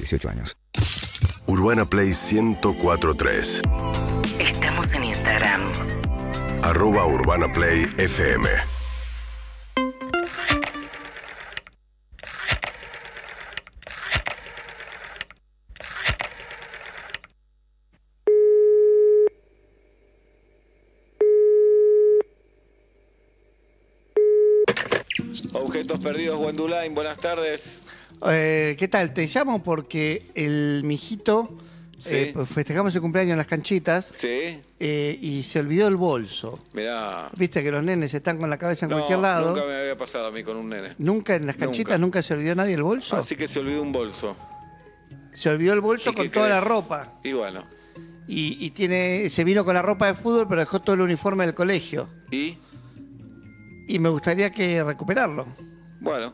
18 años. Urbana Play 104.3. Estamos en Instagram. @UrbanaPlayFM. Objetos perdidos, Wendulain, buenas tardes. ¿Qué tal? Te llamo porque el mijito, Sí. pues festejamos el cumpleaños en las canchitas Sí, y se olvidó el bolso. mirá. Viste que los nenes están con la cabeza en No, cualquier lado. nunca me había pasado a mí con un nene. ¿Nunca en las canchitas nunca se olvidó nadie el bolso? Así que se olvidó un bolso. Se olvidó el bolso ¿Y qué con toda la querés? ropa. Y bueno, Se vino con la ropa de fútbol, pero dejó todo el uniforme del colegio. y Y me gustaría que recuperarlo. bueno,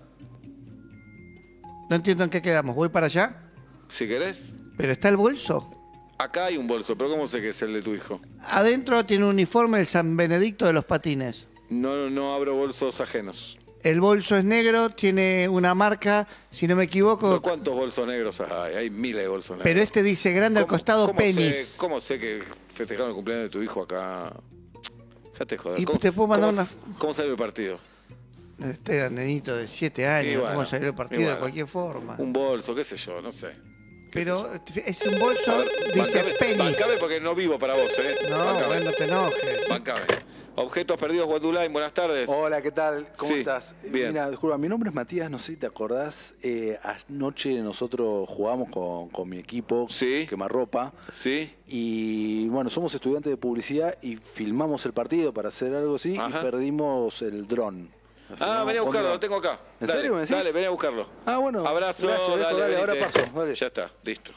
No entiendo en qué quedamos. ¿Voy para allá? si querés. ¿Pero está el bolso? Acá hay un bolso, pero ¿cómo sé que es el de tu hijo? Adentro tiene un uniforme del San Benedicto de los Patines. No abro bolsos ajenos. El bolso es negro, tiene una marca, si no me equivoco, ¿Pero ¿Cuántos bolsos negros hay? Hay miles de bolsos negros. pero este dice grande al costado penis. ¿Cómo sé que festejaron el cumpleaños de tu hijo acá? Fíjate, joder. Y te puedo mandar una... ¿Cómo salió el partido? Este era nenito de 7 años, Y bueno, ¿cómo salió el partido y bueno. de cualquier forma? Un bolso, qué sé yo, no sé. Pero es un bolso, A ver, dice penis. Bancame porque no vivo para vos, ¿eh? No, Bancame. bueno, no te enojes. Bancame. Objetos perdidos, Wendulain, buenas tardes. Hola, ¿qué tal? ¿Cómo Sí, estás? bien. Mira, disculpa, mi nombre es Matías, no sé si te acordás. Anoche nosotros jugamos con mi equipo, Sí. Quemarropa, ¿Sí? y bueno, somos estudiantes de publicidad y filmamos el partido para hacer algo así Ajá. y perdimos el dron. Vení a buscarlo, lo tengo acá. ¿En Dale, serio me decís? Dale, vení a buscarlo. Ah, bueno. Abrazo, Gracias, viejo, dale, dale, ahora venite. paso, dale. Ya está, listo.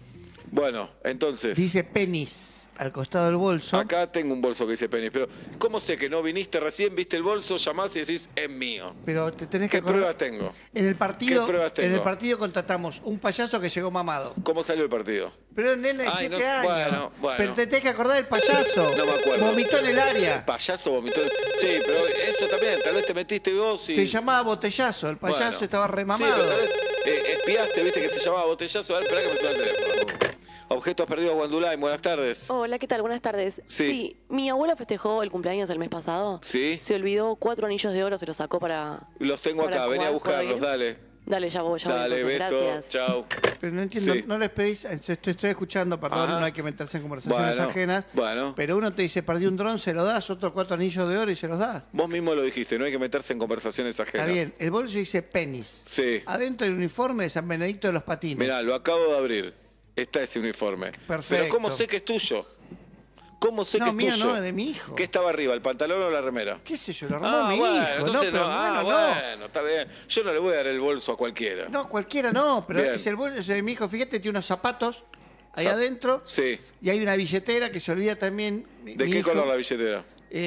Bueno, entonces, Dice penis al costado del bolso. acá tengo un bolso que dice penis, pero ¿cómo sé que no viniste recién, viste el bolso, llamás y decís, es mío? Pero te tenés que ¿Qué acordar. pruebas tengo? En el partido, ¿Qué pruebas tengo? en el partido contratamos un payaso que llegó mamado. ¿Cómo salió el partido? Pero el nene de Ay, 7 no, años. bueno. Pero te tenés que acordar del payaso. No me acuerdo. Vomitó en el área. Payaso vomitó. Sí, pero eso también, tal vez te metiste vos y... Se llamaba botellazo. El payaso Bueno. estaba remamado. Sí, pero tal vez, espiaste, viste que se llamaba botellazo. A ver, esperá que me suena el teléfono. Objetos perdidos, Wendulain, buenas tardes. Hola, ¿qué tal? Buenas tardes. Sí. Mi abuela festejó el cumpleaños el mes pasado. Sí. Se olvidó 4 anillos de oro, se los sacó para... Los tengo para acá, vení a jugar, ¿puedo buscarlos, ir? dale. Dale, ya voy, Dale, entonces, beso, gracias. chao. Pero no entiendo, Sí. no les pedís, estoy escuchando, perdón, Ajá. no hay que meterse en conversaciones Bueno, ajenas. bueno. Pero uno te dice, perdí un dron, se lo das, otro 4 anillos de oro y se los das. Vos mismo lo dijiste, no hay que meterse en conversaciones ajenas. Está bien, el bolso dice penis. Sí. Adentro el uniforme de San Benedicto de los Patines. Mirá, lo acabo de abrir. Está ese uniforme. Perfecto. Pero ¿cómo sé que es tuyo? ¿Cómo sé que No, es mío tuyo? no, es de mi hijo. ¿Qué estaba arriba, el pantalón o la remera? ¿Qué sé yo? Lo armó mi bueno, hijo. No, entonces pero bueno, bueno, está bien. Yo no le voy a dar el bolso a cualquiera. no. cualquiera no, pero Bien. es el bolso de mi hijo. Fíjate, tiene unos zapatos ahí Zap- adentro Sí. y hay una billetera que se olvida también. ¿De mi qué hijo. color la billetera?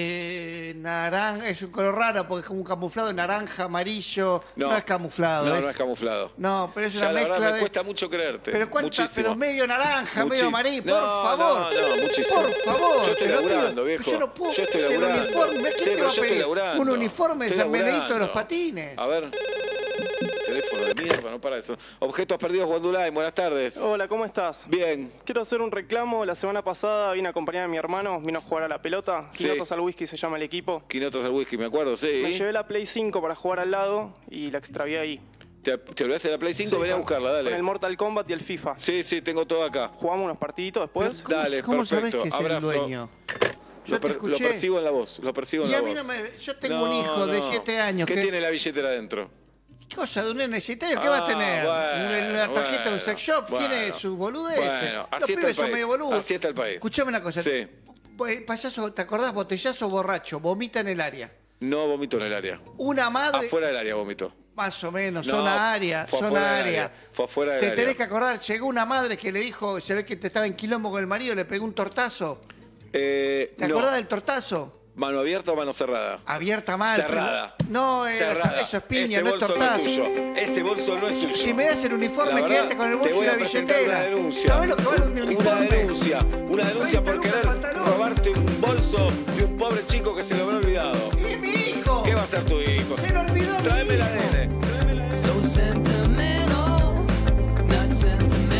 Naranja, es un color raro porque es como un camuflado naranja, amarillo. No, es camuflado. No, no es camuflado. No, pero es Ya, una la verdad, mezcla me de. cuesta mucho creerte. Pero Muchísimo. pero medio naranja, medio amarillo, No, por favor. No, muchísimo. Por favor, Yo estoy te lo pido. laburando, viejo. Yo no puedo Yo estoy hacer un laburando. uniforme. ¿Quién Sí, te pero va a yo estoy pedir laburando. un uniforme de Estoy San Benedicto de los laburando. Patines? A ver. Teléfono de mierda, no para eso. Objetos perdidos, Wendulain, buenas tardes. Hola, ¿cómo estás? Bien. Quiero hacer un reclamo. La semana pasada vine a acompañar a mi hermano, vino a jugar a la pelota. Sí. Quinotos al whisky se llama el equipo. Quinotos del whisky, me acuerdo, sí. Me llevé la Play 5 para jugar al lado y la extravié ahí. ¿Te olvidaste de la Play 5? Sí, Vení a con- buscarla, Con el dale. Mortal Kombat y el FIFA. Sí, tengo todo acá. Jugamos unos partiditos después. ¿Cómo, Dale, ¿cómo sabés perfecto. que es Abrazo. el dueño? Yo te Lo escuché. percibo en la voz, lo percibo en Y la a mí voz. no me. Yo tengo No, un hijo de no. 7 años. ¿Qué que, tiene la billetera adentro? ¿Qué cosa de un nene de 7 años? ¿Qué va a tener? ¿Una tarjeta de un sex shop? ¿Tiene sus boludeces? Bueno, Los así está pibes el son país. medio boludos. Así está el país. Escuchame una cosa. Sí. Payaso, ¿te acordás? Botellazo borracho, vomita en el área. No vomito en el área. Una madre. Afuera del área vomito. Más o menos, No, zona área, fue zona afuera del área. área, fue afuera del Te área. tenés que acordar, llegó una madre que le dijo, se ve que te estaba en quilombo con el marido, le pegó un tortazo. ¿Te no. acordás del tortazo? ¿Mano abierta o mano cerrada? Abierta mal. Cerrada. pero- No, Cerrada. eso es piña, Ese no es bolso tortazo. no es tuyo. Ese bolso no es tuyo. Si me das el uniforme, La verdad, quédate con el te bolso voy y la a presentar billetera. una denuncia. ¿Sabés lo que vale un uniforme? Una denuncia 30 por lucas querer pantalón. robarte un bolso de un pobre chico que se lo habrá olvidado. ¡Y mi hijo! ¿Qué va a hacer tu hijo? ¡Se lo olvidó mi Tráeme la hijo! nene. So sentimental, not sentimental.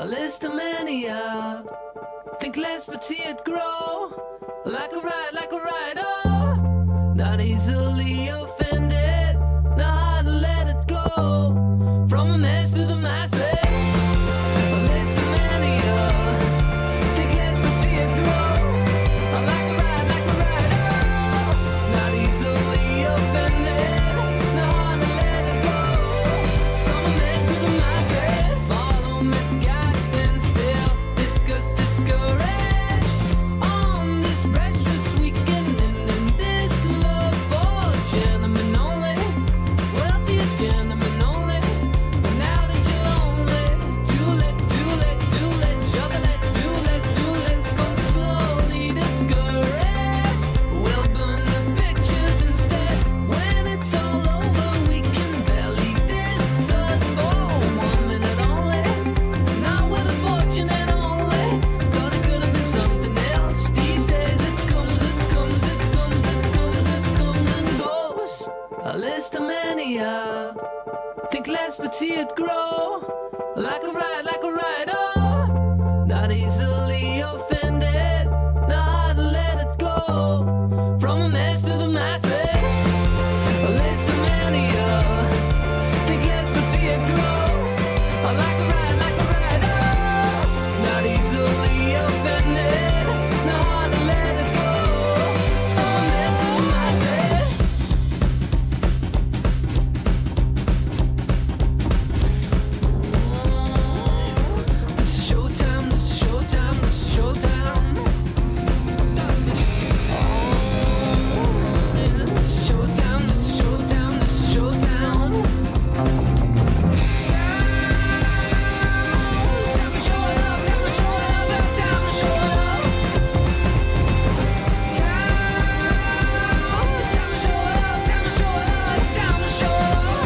Listomania. Think less but see it grow. Like a ride, oh. Not easily offended. Not hard to let it go. From a mess to the masses. Listomania. Think less but see it grow. Like a ride, oh. Not easily offended. Not hard to let it go. From a mess to the masses. Follow misguided, stand still. Discuss, discourage. On this precious weekend and in this love for gentlemen only. Wealthiest gentlemen only. But now that you're lonely, let's go slowly discourage. We'll burn the pictures instead. When it's all over, we can barely discuss for 1 minute only. Not with a fortune and only. Thought it could have been something else. These days it comes and goes. A listomania. Think less but see it grow. Like a ride, oh. Not easily offended. Not hard to let it go. From a mess to the masses. A listomania. Think less but see it grow. Like a ride, oh. Not easily offended. Not hard to let it go. From a mess to the masses. This is showtime, this is showtime, this is showtime. This is showtime, this is showtime, this is showtime. Time to show it up, time to show it up, it's time to show it up. Time to show it up, time to show it up, it's time to show it up.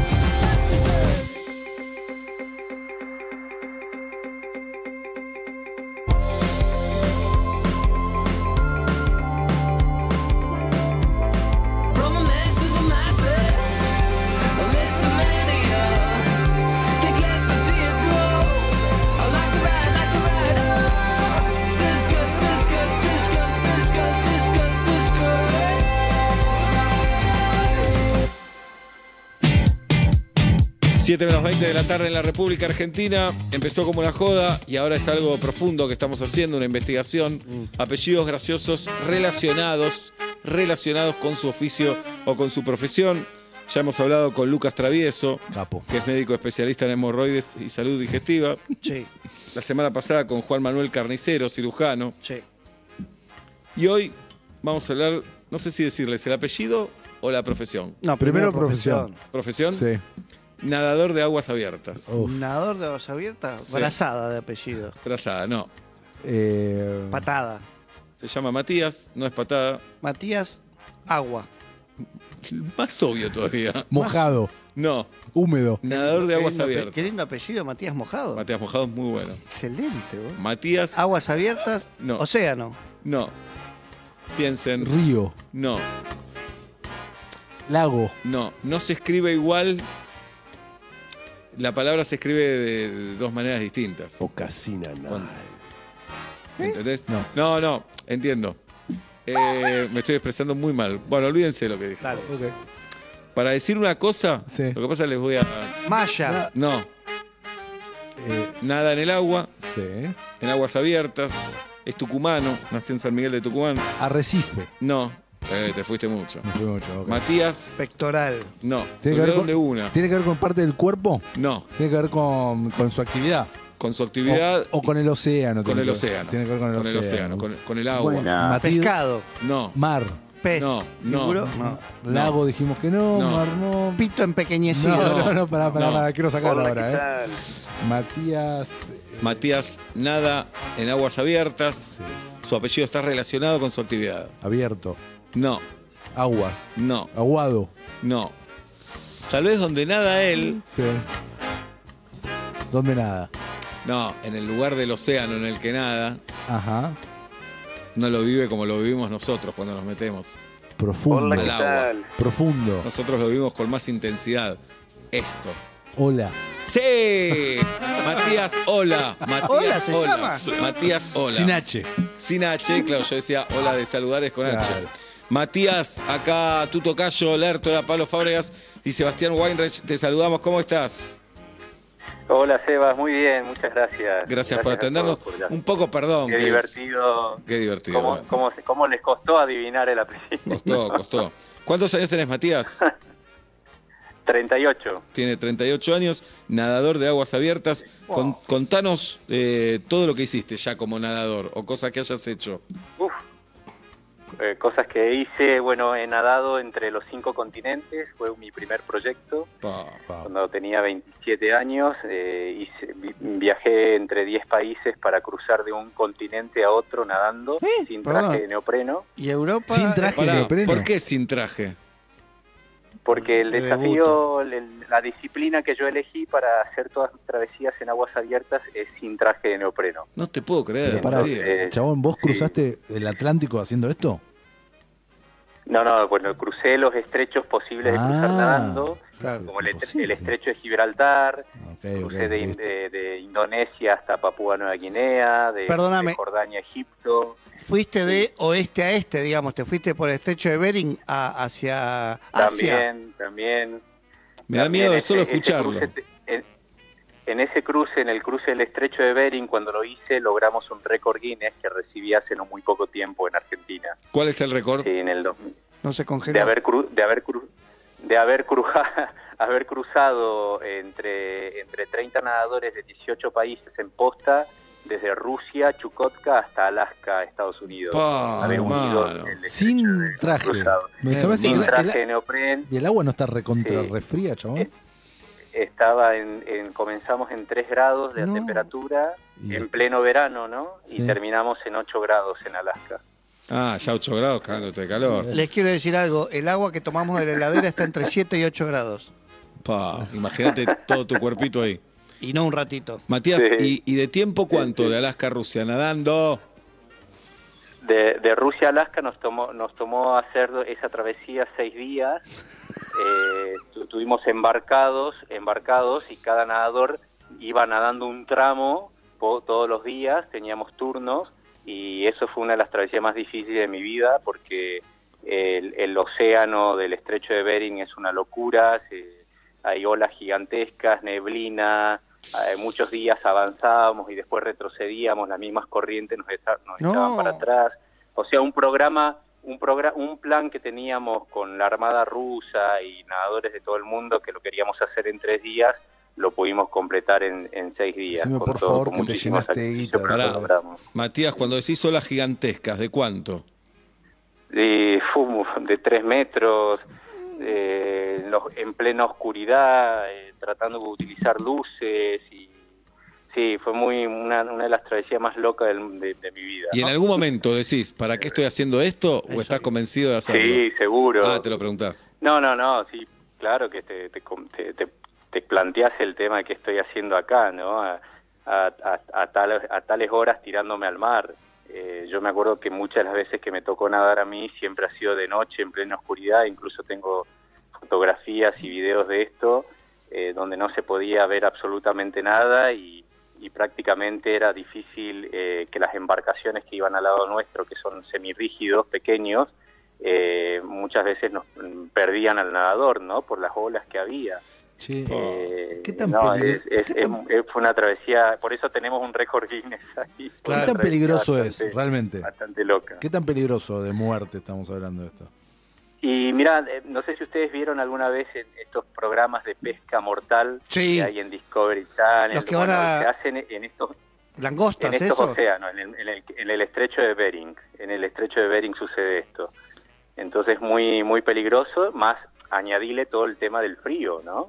7:20 de la tarde en la República Argentina. Empezó como una joda y ahora es algo profundo que estamos haciendo, una investigación. Apellidos graciosos relacionados con su oficio o con su profesión. Ya hemos hablado con Lucas Travieso, Capo. que es médico especialista en hemorroides y salud digestiva. Sí, La semana pasada con Juan Manuel Carnicero, cirujano. sí. Y hoy vamos a hablar, no sé si decirles el apellido o la profesión. No, Primero profesión. ¿Profesión? Sí. Nadador de aguas abiertas. Uf. Nadador de aguas abiertas, Sí. brazada de apellido. Trazada, no. Patada. Se llama Matías, no es patada. Matías, agua. Más obvio todavía. Mojado. No, Húmedo. nadador de Qué aguas lindo abiertas. Qué lindo apellido, Matías Mojado. Matías Mojado es muy bueno. Excelente, vos. Matías, Aguas abiertas, No. océano. no. Piensen, Río. no, Lago. no. No se escribe igual. La palabra se escribe de dos maneras distintas. Ocasina anal. ¿Entendés? No. No, entiendo. Me estoy expresando muy mal. Bueno, olvídense de lo que dije. Dale. Ok. Para decir una cosa, Sí. lo que pasa les voy a... Maya. No, nada en el agua, Sí. en aguas abiertas. Es tucumano, nació en San Miguel de Tucumán. Arrecife. No, te fuiste mucho. Me fui mucho, ok. Matías, Pectoral. no. Se ¿Tiene que, ver olvidaron con, de una. ¿Tiene que ver con parte del cuerpo? No, ¿Tiene que ver con su actividad? con su actividad, O con el océano. con tiene el que- océano. Tiene que ver con el océano. con el agua. Pescado. No, Mar. Pez. No, no. Figuro, no. Lago dijimos que no. No. Mar no. Pito empequeñecido. No, pará, quiero sacar Hola, ahora, ¿qué tal? Matías. Matías nada en aguas abiertas. Su apellido está relacionado con su actividad. Abierto. No, Agua. no, Aguado. no. Tal vez donde nada él, Sí. ¿Dónde nada? no, en el lugar del océano en el que nada, Ajá. no lo vive como lo vivimos nosotros cuando nos metemos Profundo. al agua. Profundo. Nosotros lo vivimos con más intensidad. Esto. Hola. ¡Sí! Matías, hola. Matías, Hola, ¿se llama? Matías, hola. Sin H. Sin H, claro, yo decía hola de saludar es con H. Claro. Matías, acá tu tocayo, Lertora, Pablo Fábregas y Sebastián Weinreich, te saludamos, ¿cómo estás? Hola Sebas, muy bien, muchas gracias. Gracias por a atendernos. todos por Un poco perdón. Qué divertido. Qué divertido. ¿Cómo les costó adivinar el apellido? Costó. ¿Cuántos años tenés, Matías? 38. Tiene 38 años, nadador de aguas abiertas. Contanos todo lo que hiciste ya como nadador o cosas que hayas hecho. Cosas que hice, bueno, he nadado entre los 5 continentes, fue mi primer proyecto. Cuando tenía 27 años, viajé entre 10 países para cruzar de un continente a otro nadando, sin traje de neopreno. ¿Y Europa? Sin traje de neopreno. ¿Por qué sin traje? Porque el desafío, la disciplina que yo elegí para hacer todas mis travesías en aguas abiertas es sin traje de neopreno. No te puedo creer. Pero pará, Matías. chabón, ¿vos cruzaste el Atlántico haciendo esto? No, bueno, crucé los estrechos posibles de cruzar nadando, claro, como el estrecho de Gibraltar, crucé de Indonesia hasta Papúa Nueva Guinea, de Jordania a Egipto. Fuiste de oeste a este, digamos, te fuiste por el estrecho de Bering hacia Asia. También. Me da miedo de solo escucharlo. En ese cruce, en el cruce del estrecho de Bering, cuando lo hice, logramos un récord Guinness que recibí hace no muy poco tiempo en Argentina. ¿Cuál es el récord? Sí, en el 2000. No se congeló. De haber cruzado entre 30 nadadores de 18 países en posta, desde Rusia, Chukotka, hasta Alaska, Estados Unidos. Haber unido sin traje. Sin traje de neopren. ¿Y el agua no está recontra refría, chabón? Comenzamos en 3 grados de temperatura, en pleno verano, ¿no? Sí. Y terminamos en 8 grados en Alaska. Ah, ya 8 grados cagándote de calor. Les quiero decir algo, el agua que tomamos de la heladera está entre 7 y 8 grados. Imagínate todo tu cuerpito ahí. Y no un ratito. Matías, ¿y de tiempo cuánto de Alaska a Rusia nadando? De Rusia a Alaska nos tomó hacer esa travesía 6 días. Estuvimos embarcados y cada nadador iba nadando un tramo todos los días, teníamos turnos y eso fue una de las travesías más difíciles de mi vida porque el océano del estrecho de Bering es una locura, hay olas gigantescas, neblina, muchos días avanzábamos y después retrocedíamos, las mismas corrientes nos echaban para atrás. O sea, un plan que teníamos con la Armada rusa y nadadores de todo el mundo que lo queríamos hacer en 3 días, lo pudimos completar en 6 días. Decime, por favor, que te llenaste de guita. Matías, cuando decís olas gigantescas, ¿de cuánto? De 3 metros, en plena oscuridad, tratando de utilizar luces y sí, fue una de las travesías más locas de mi vida. ¿Y en algún momento decís, ¿para qué estoy haciendo esto? ¿O estás convencido de hacerlo? Sí, seguro. Ah, te lo preguntás. No, sí, claro que te planteás el tema de qué estoy haciendo acá, ¿no? A tales horas tirándome al mar. Yo me acuerdo que muchas de las veces que me tocó nadar a mí siempre ha sido de noche, en plena oscuridad, incluso tengo fotografías y videos de esto, donde no se podía ver absolutamente nada y prácticamente era difícil que las embarcaciones que iban al lado nuestro, que son semirrígidos, pequeños, muchas veces nos perdían al nadador, ¿no? Por las olas que había. Sí. ¿Qué tan fue una travesía, por eso tenemos un récord Guinness ahí. ¿Qué tan peligroso es, realmente? Bastante loca. ¿Qué tan peligroso de muerte estamos hablando de esto? Y mira, no sé si ustedes vieron alguna vez estos programas de pesca mortal que hay en Discovery Channel, los que van a... se hacen en estos langostas, en estos océanos, en el estrecho de Bering. En el estrecho de Bering sucede esto. Entonces muy muy peligroso, más añadirle todo el tema del frío, ¿no?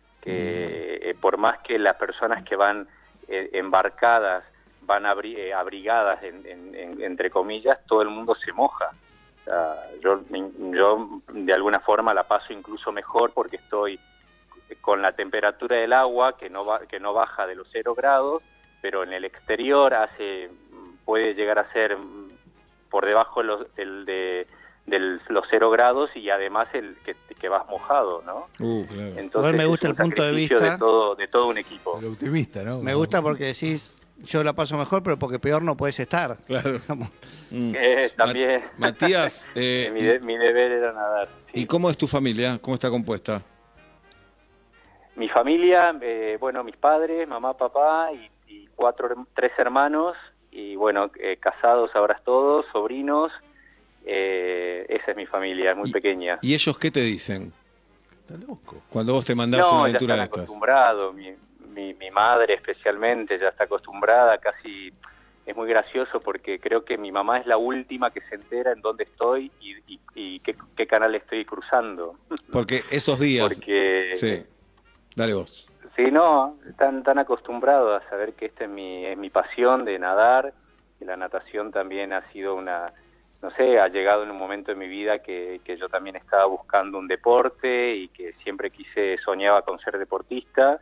Que por más que las personas que van embarcadas van abrigadas entre comillas, todo el mundo se moja. O sea, yo de alguna forma la paso incluso mejor porque estoy con la temperatura del agua que no baja de los 0 grados, pero en el exterior puede llegar a ser por debajo los 0 grados y además el que vas mojado, ¿no? Claro. Entonces, Igual me gusta es el un punto de sacrificio vista. de todo un equipo. El optimista, ¿no? Me gusta porque decís, yo la paso mejor, pero porque peor no puedes estar. Claro. También. Matías, mi deber era nadar. Sí. ¿y cómo es tu familia? ¿Cómo está compuesta? Mi familia, bueno, mis padres, mamá, papá y 3 hermanos y bueno, casados ahora todos, sobrinos. Esa es mi familia, muy pequeña. ¿Y ellos qué te dicen? Está loco. Cuando vos te mandás una aventura de ya estas. están acostumbrados. Mi madre especialmente ya está acostumbrada, casi es muy gracioso porque creo que mi mamá es la última que se entera en dónde estoy y qué canal estoy cruzando. Porque esos días... Porque Sí, dale vos. sí, no, están acostumbrados a saber que esta es mi pasión de nadar, y la natación también ha sido no sé, ha llegado en un momento en mi vida que yo también estaba buscando un deporte y que siempre soñaba con ser deportista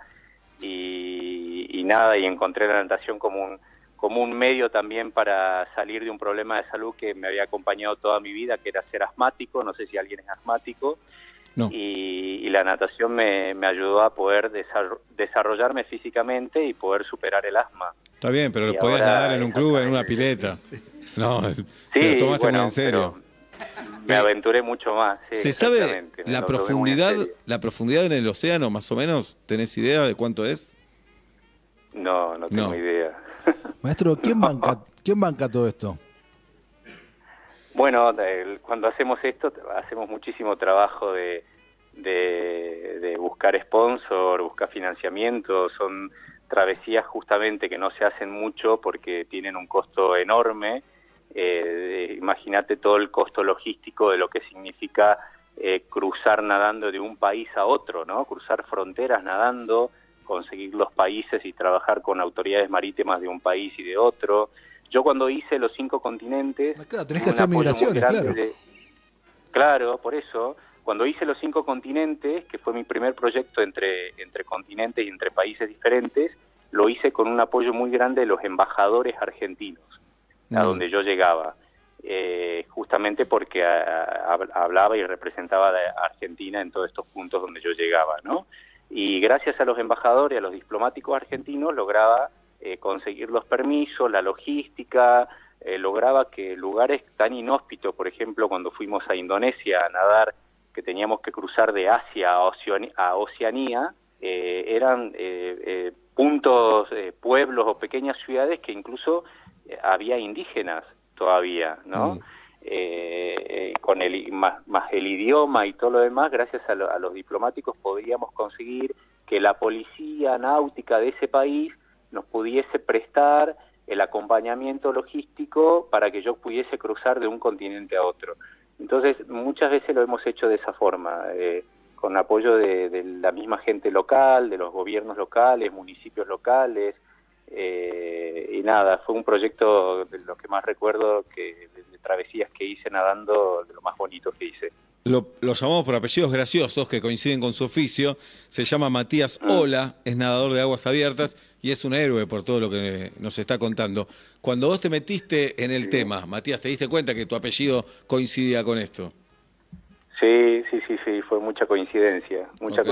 y nada, y encontré la natación como un medio también para salir de un problema de salud que me había acompañado toda mi vida, que era ser asmático, no sé si alguien es asmático. No. Y la natación me ayudó a poder desarrollarme físicamente y poder superar el asma. Está bien, pero Y lo podías ahora nadar en un club, en una exactamente. pileta. No, te lo tomaste bueno, muy en serio. pero me aventuré mucho más. Sí, ¿Se sabe exactamente, me la lo tomé muy en serio. profundidad en el océano, más o menos? ¿Tenés idea de cuánto es? No tengo No. idea. Maestro, ¿quién banca todo esto? Bueno, cuando hacemos esto, hacemos muchísimo trabajo de buscar sponsor, buscar financiamiento. Son travesías justamente que no se hacen mucho porque tienen un costo enorme. Imagínate todo el costo logístico de lo que significa cruzar nadando de un país a otro, ¿no? Cruzar fronteras nadando, conseguir los países y trabajar con autoridades marítimas de un país y de otro. Yo cuando hice los 5 continentes... Claro, tenés que hacer migraciones, claro. Claro, por eso, cuando hice los 5 continentes, que fue mi primer proyecto entre continentes y entre países diferentes, lo hice con un apoyo muy grande de los embajadores argentinos, a donde yo llegaba, justamente porque hablaba y representaba a Argentina en todos estos puntos donde yo llegaba, ¿no? Y gracias a los embajadores, a los diplomáticos argentinos, lograba conseguir los permisos, la logística, lograba que lugares tan inhóspitos, por ejemplo, cuando fuimos a Indonesia a nadar, que teníamos que cruzar de Asia a Oceanía, eran puntos, pueblos o pequeñas ciudades que incluso había indígenas todavía, ¿no? Con más el idioma y todo lo demás, gracias a los diplomáticos podíamos conseguir que la policía náutica de ese país nos pudiese prestar el acompañamiento logístico para que yo pudiese cruzar de un continente a otro. Entonces, muchas veces lo hemos hecho de esa forma, con apoyo de la misma gente local, de los gobiernos locales, municipios locales, y nada, fue un proyecto de lo que más recuerdo, de travesías que hice nadando, de lo más bonito que hice. Lo llamamos por apellidos graciosos que coinciden con su oficio. Se llama Matías Ola, es nadador de aguas abiertas y es un héroe por todo lo que nos está contando. Cuando vos te metiste en el tema, Matías, ¿te diste cuenta que tu apellido coincidía con esto? Sí, fue mucha coincidencia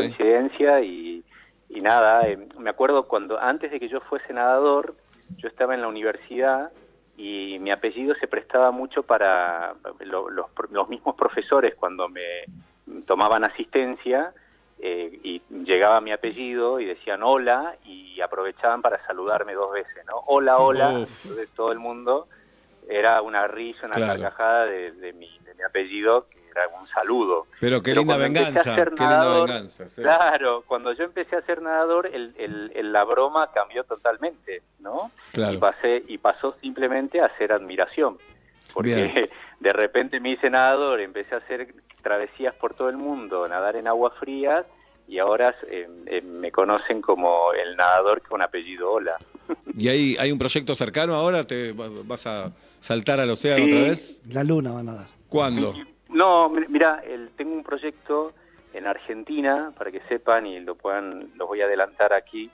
y nada, me acuerdo cuando antes de que yo fuese nadador, yo estaba en la universidad y mi apellido se prestaba mucho para los mismos profesores cuando me tomaban asistencia y llegaba mi apellido y decían hola y aprovechaban para saludarme 2 veces, ¿no? Hola. Entonces todo el mundo era una risa, una carcajada de mi apellido, que era un saludo. Pero qué linda venganza, sí. Claro, cuando yo empecé a ser nadador, la broma cambió totalmente, ¿no? Claro. Y pasó simplemente a ser admiración, porque de repente me hice nadador, empecé a hacer travesías por todo el mundo, nadar en aguas frías, y ahora me conocen como el nadador con apellido Ola. ¿Y hay un proyecto cercano ahora? ¿Te vas a saltar al océano otra vez? La luna van a dar. ¿Cuándo? No, mira, tengo un proyecto en Argentina, para que sepan y lo voy a adelantar aquí.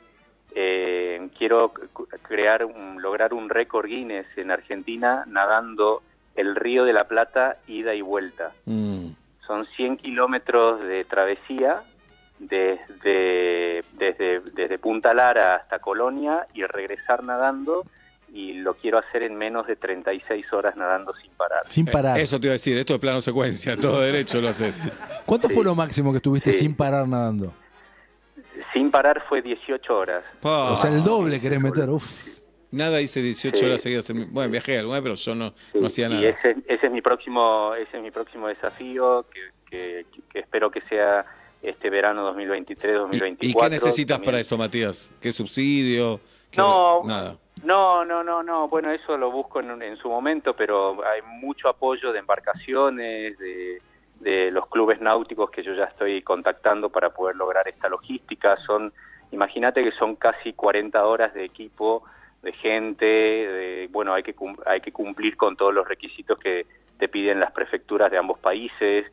Quiero lograr un récord Guinness en Argentina nadando el Río de la Plata ida y vuelta. Son 100 kilómetros de travesía desde Punta Lara hasta Colonia y regresar nadando, y lo quiero hacer en menos de 36 horas nadando sin parar. Sin parar. Eso te iba a decir, esto es plano secuencia, todo derecho lo haces. ¿Cuánto fue lo máximo que estuviste sin parar nadando? Sin parar fue 18 horas. O sea, el doble querés meter, uff. Nada, hice 18 horas seguidas. Bueno, viajé alguna vez, pero yo no hacía nada. Y ese es mi próximo desafío, que espero que sea este verano 2023-2024. ¿Y qué necesitas también para eso, Matías? ¿Qué subsidio? Nada. No. Bueno, eso lo busco en su momento, pero hay mucho apoyo de embarcaciones, de los clubes náuticos que yo ya estoy contactando para poder lograr esta logística. Imagínate que son casi 40 horas de equipo, de gente, bueno, hay que cumplir con todos los requisitos que te piden las prefecturas de ambos países.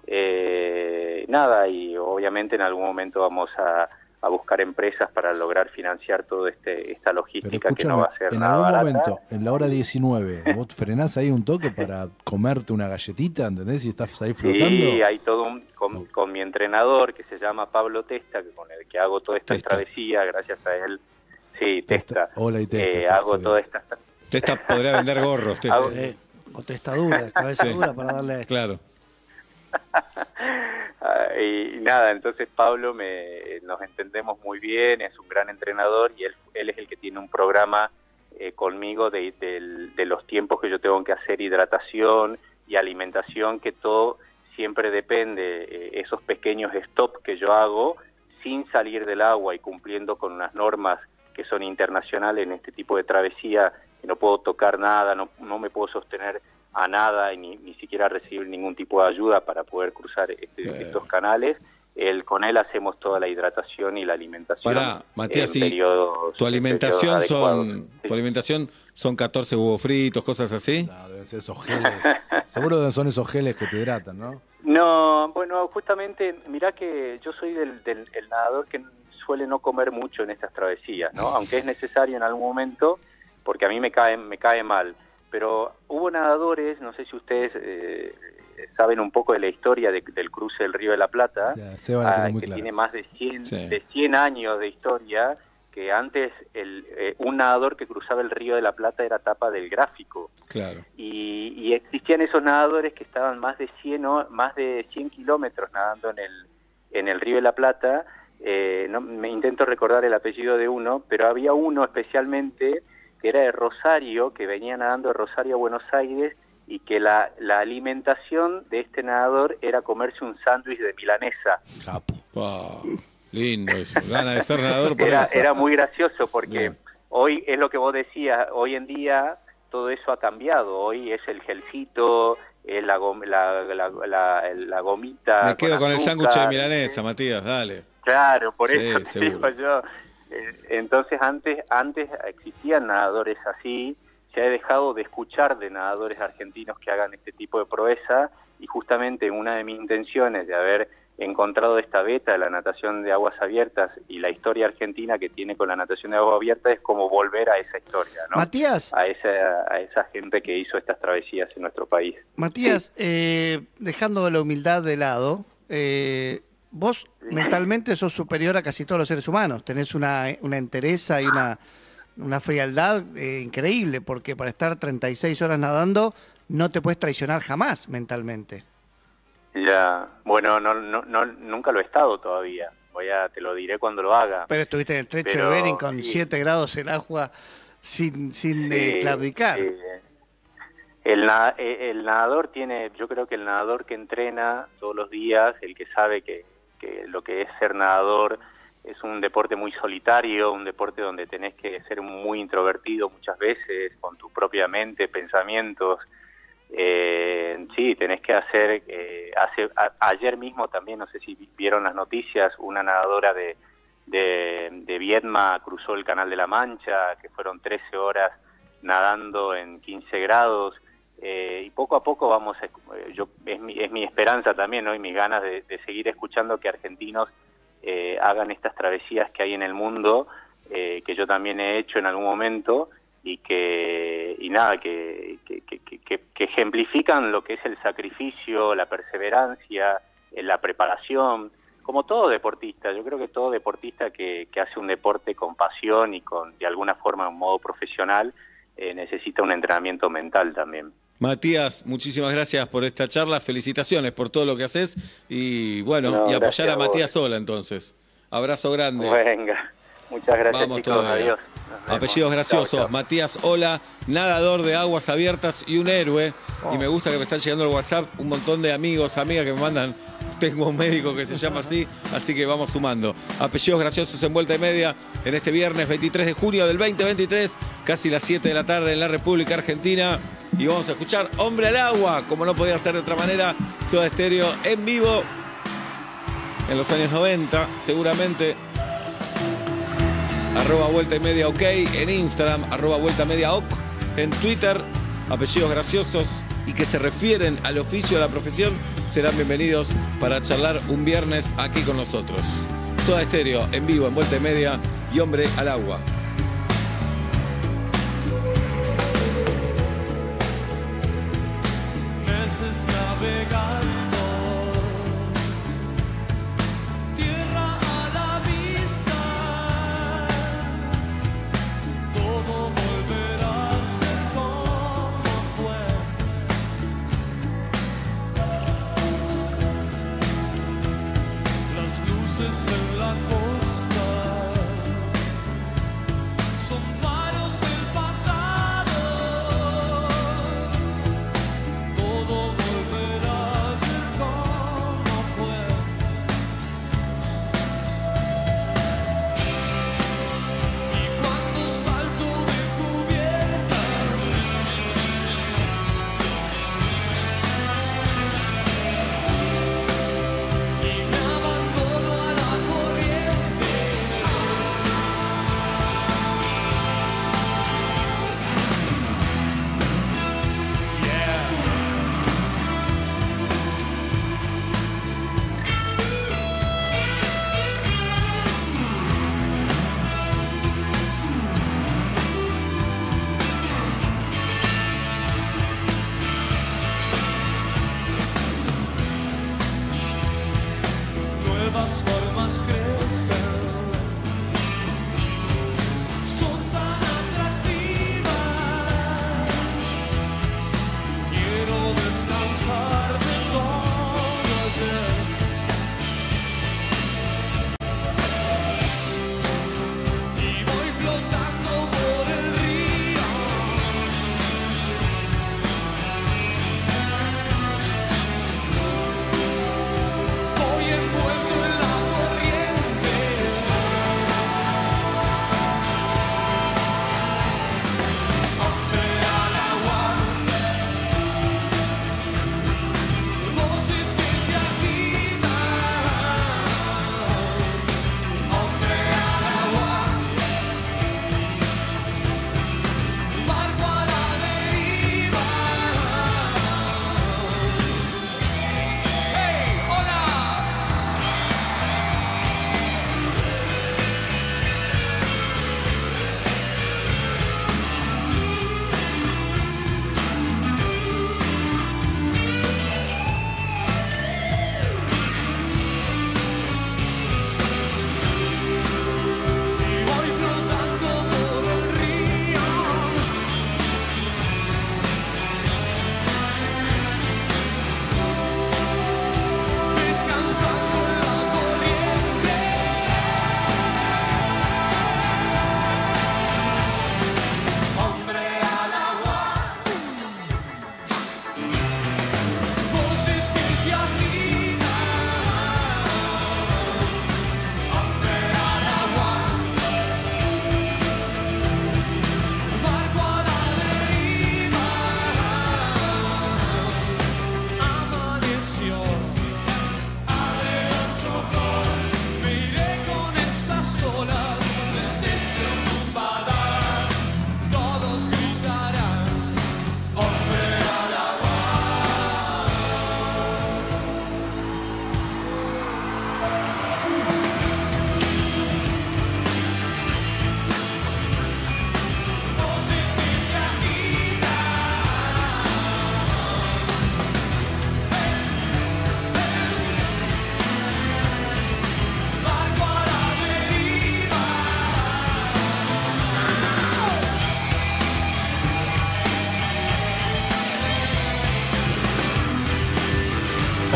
Y obviamente en algún momento vamos a buscar empresas para lograr financiar toda esta logística, que no va a ser en nada algún barata. momento, en la hora 19, ¿vos frenás ahí un toque para comerte una galletita, ¿entendés? Y estás ahí flotando. Sí, hay todo con mi entrenador, que se llama Pablo Testa, con el que hago toda esta travesía, gracias a él. Sí, Testa. Hola, y Testa. Hago toda esta... Testa podría vender gorros. Testa. O testadura, cabeza dura para darle... Claro. Y nada, entonces Pablo nos entendemos muy bien, es un gran entrenador, y él es el que tiene un programa conmigo de los tiempos que yo tengo que hacer, hidratación y alimentación, que todo siempre depende, esos pequeños stops que yo hago sin salir del agua y cumpliendo con unas normas que son internacionales en este tipo de travesía, que no puedo tocar nada, no me puedo sostener a nada y ni siquiera recibir ningún tipo de ayuda para poder cruzar estos canales. Con él hacemos toda la hidratación y la alimentación. Pará, Matías, tu alimentación son 14 huevos fritos, cosas así. No, deben ser esos geles. Seguro son esos geles que te hidratan, ¿no? No, bueno, justamente, mirá que yo soy el nadador que suele no comer mucho en estas travesías, ¿no? Aunque es necesario en algún momento, porque a mí me cae mal. Pero hubo nadadores, no sé si ustedes saben un poco de la historia del cruce del Río de la Plata, que tiene más de 100 años de historia, que antes un nadador que cruzaba el Río de la Plata era tapa del Gráfico. Claro. Y existían esos nadadores que estaban más de 100 kilómetros nadando en el Río de la Plata. No me intento recordar el apellido de uno, pero había uno especialmente que era de Rosario, que venía nadando de Rosario a Buenos Aires, y que la alimentación de este nadador era comerse un sándwich de milanesa. Lindo eso, gana de ser nadador por eso. Era muy gracioso, porque hoy es lo que vos decías, hoy en día todo eso ha cambiado. Hoy es el gelcito, la gomita. Me quedo con el sándwich de milanesa, Matías, dale. Claro, por eso te seguro. digo yo. Entonces antes existían nadadores así, se ha dejado de escuchar de nadadores argentinos que hagan este tipo de proeza, y justamente una de mis intenciones de haber encontrado esta beta de la natación de aguas abiertas y la historia argentina que tiene con la natación de aguas abiertas es como volver a esa historia, ¿no? Matías. A esa gente que hizo estas travesías en nuestro país. Matías, dejando la humildad de lado, vos mentalmente sos superior a casi todos los seres humanos. Tenés una entereza y una frialdad increíble, porque para estar 36 horas nadando no te puedes traicionar jamás mentalmente. Ya, bueno, nunca lo he estado todavía. Te lo diré cuando lo haga. Pero estuviste en el estrecho de Bering con 7 grados el agua sin claudicar. El nadador yo creo que el nadador que entrena todos los días, el que sabe que lo que es ser nadador es un deporte muy solitario, un deporte donde tenés que ser muy introvertido muchas veces, con tu propia mente, pensamientos. Sí, tenés que hacer... ayer mismo también, no sé si vieron las noticias, una nadadora de Viedma cruzó el Canal de la Mancha, que fueron 13 horas nadando en 15 grados. Y poco a poco vamos es mi esperanza también, ¿no? Y mis ganas de seguir escuchando que argentinos hagan estas travesías que hay en el mundo, que yo también he hecho en algún momento, y que que ejemplifican lo que es el sacrificio, la perseverancia, la preparación, como todo deportista. Yo creo que todo deportista que hace un deporte con pasión y con, de alguna forma, un modo profesional, necesita un entrenamiento mental también. Matías, muchísimas gracias por esta charla, felicitaciones por todo lo que haces y bueno, No, y apoyar gracias a a vos. Matías Sola entonces. Abrazo grande. Venga, muchas gracias. Vamos chicos, todavía. adiós. Nos vemos. Apellidos graciosos, Chau, chau. Matías Ola, nadador de aguas abiertas y un héroe. Oh. Y me gusta que me están llegando al WhatsApp un montón de amigos, amigas que me mandan, tengo un médico que se llama así que vamos sumando. Apellidos graciosos en Vuelta y Media en este viernes 23 de junio del 2023, casi las 7 de la tarde en la República Argentina. Y vamos a escuchar Hombre al Agua, como no podía ser de otra manera, Soda Stereo en vivo en los años 90, seguramente. @Vuelta y Media OK en Instagram, @Vuelta Media OK en Twitter. Apellidos graciosos y que se refieren al oficio, a la profesión, serán bienvenidos para charlar un viernes aquí con nosotros. Soda Stereo en vivo en Vuelta y Media y Hombre al Agua. Meses navegando, tierra a la vista, todo volverá a ser como fue. Las luces en la costa son faros del pasado. Todo volverá a ser como fue. Y cuando salto de cubierta, y me abandono a la corriente,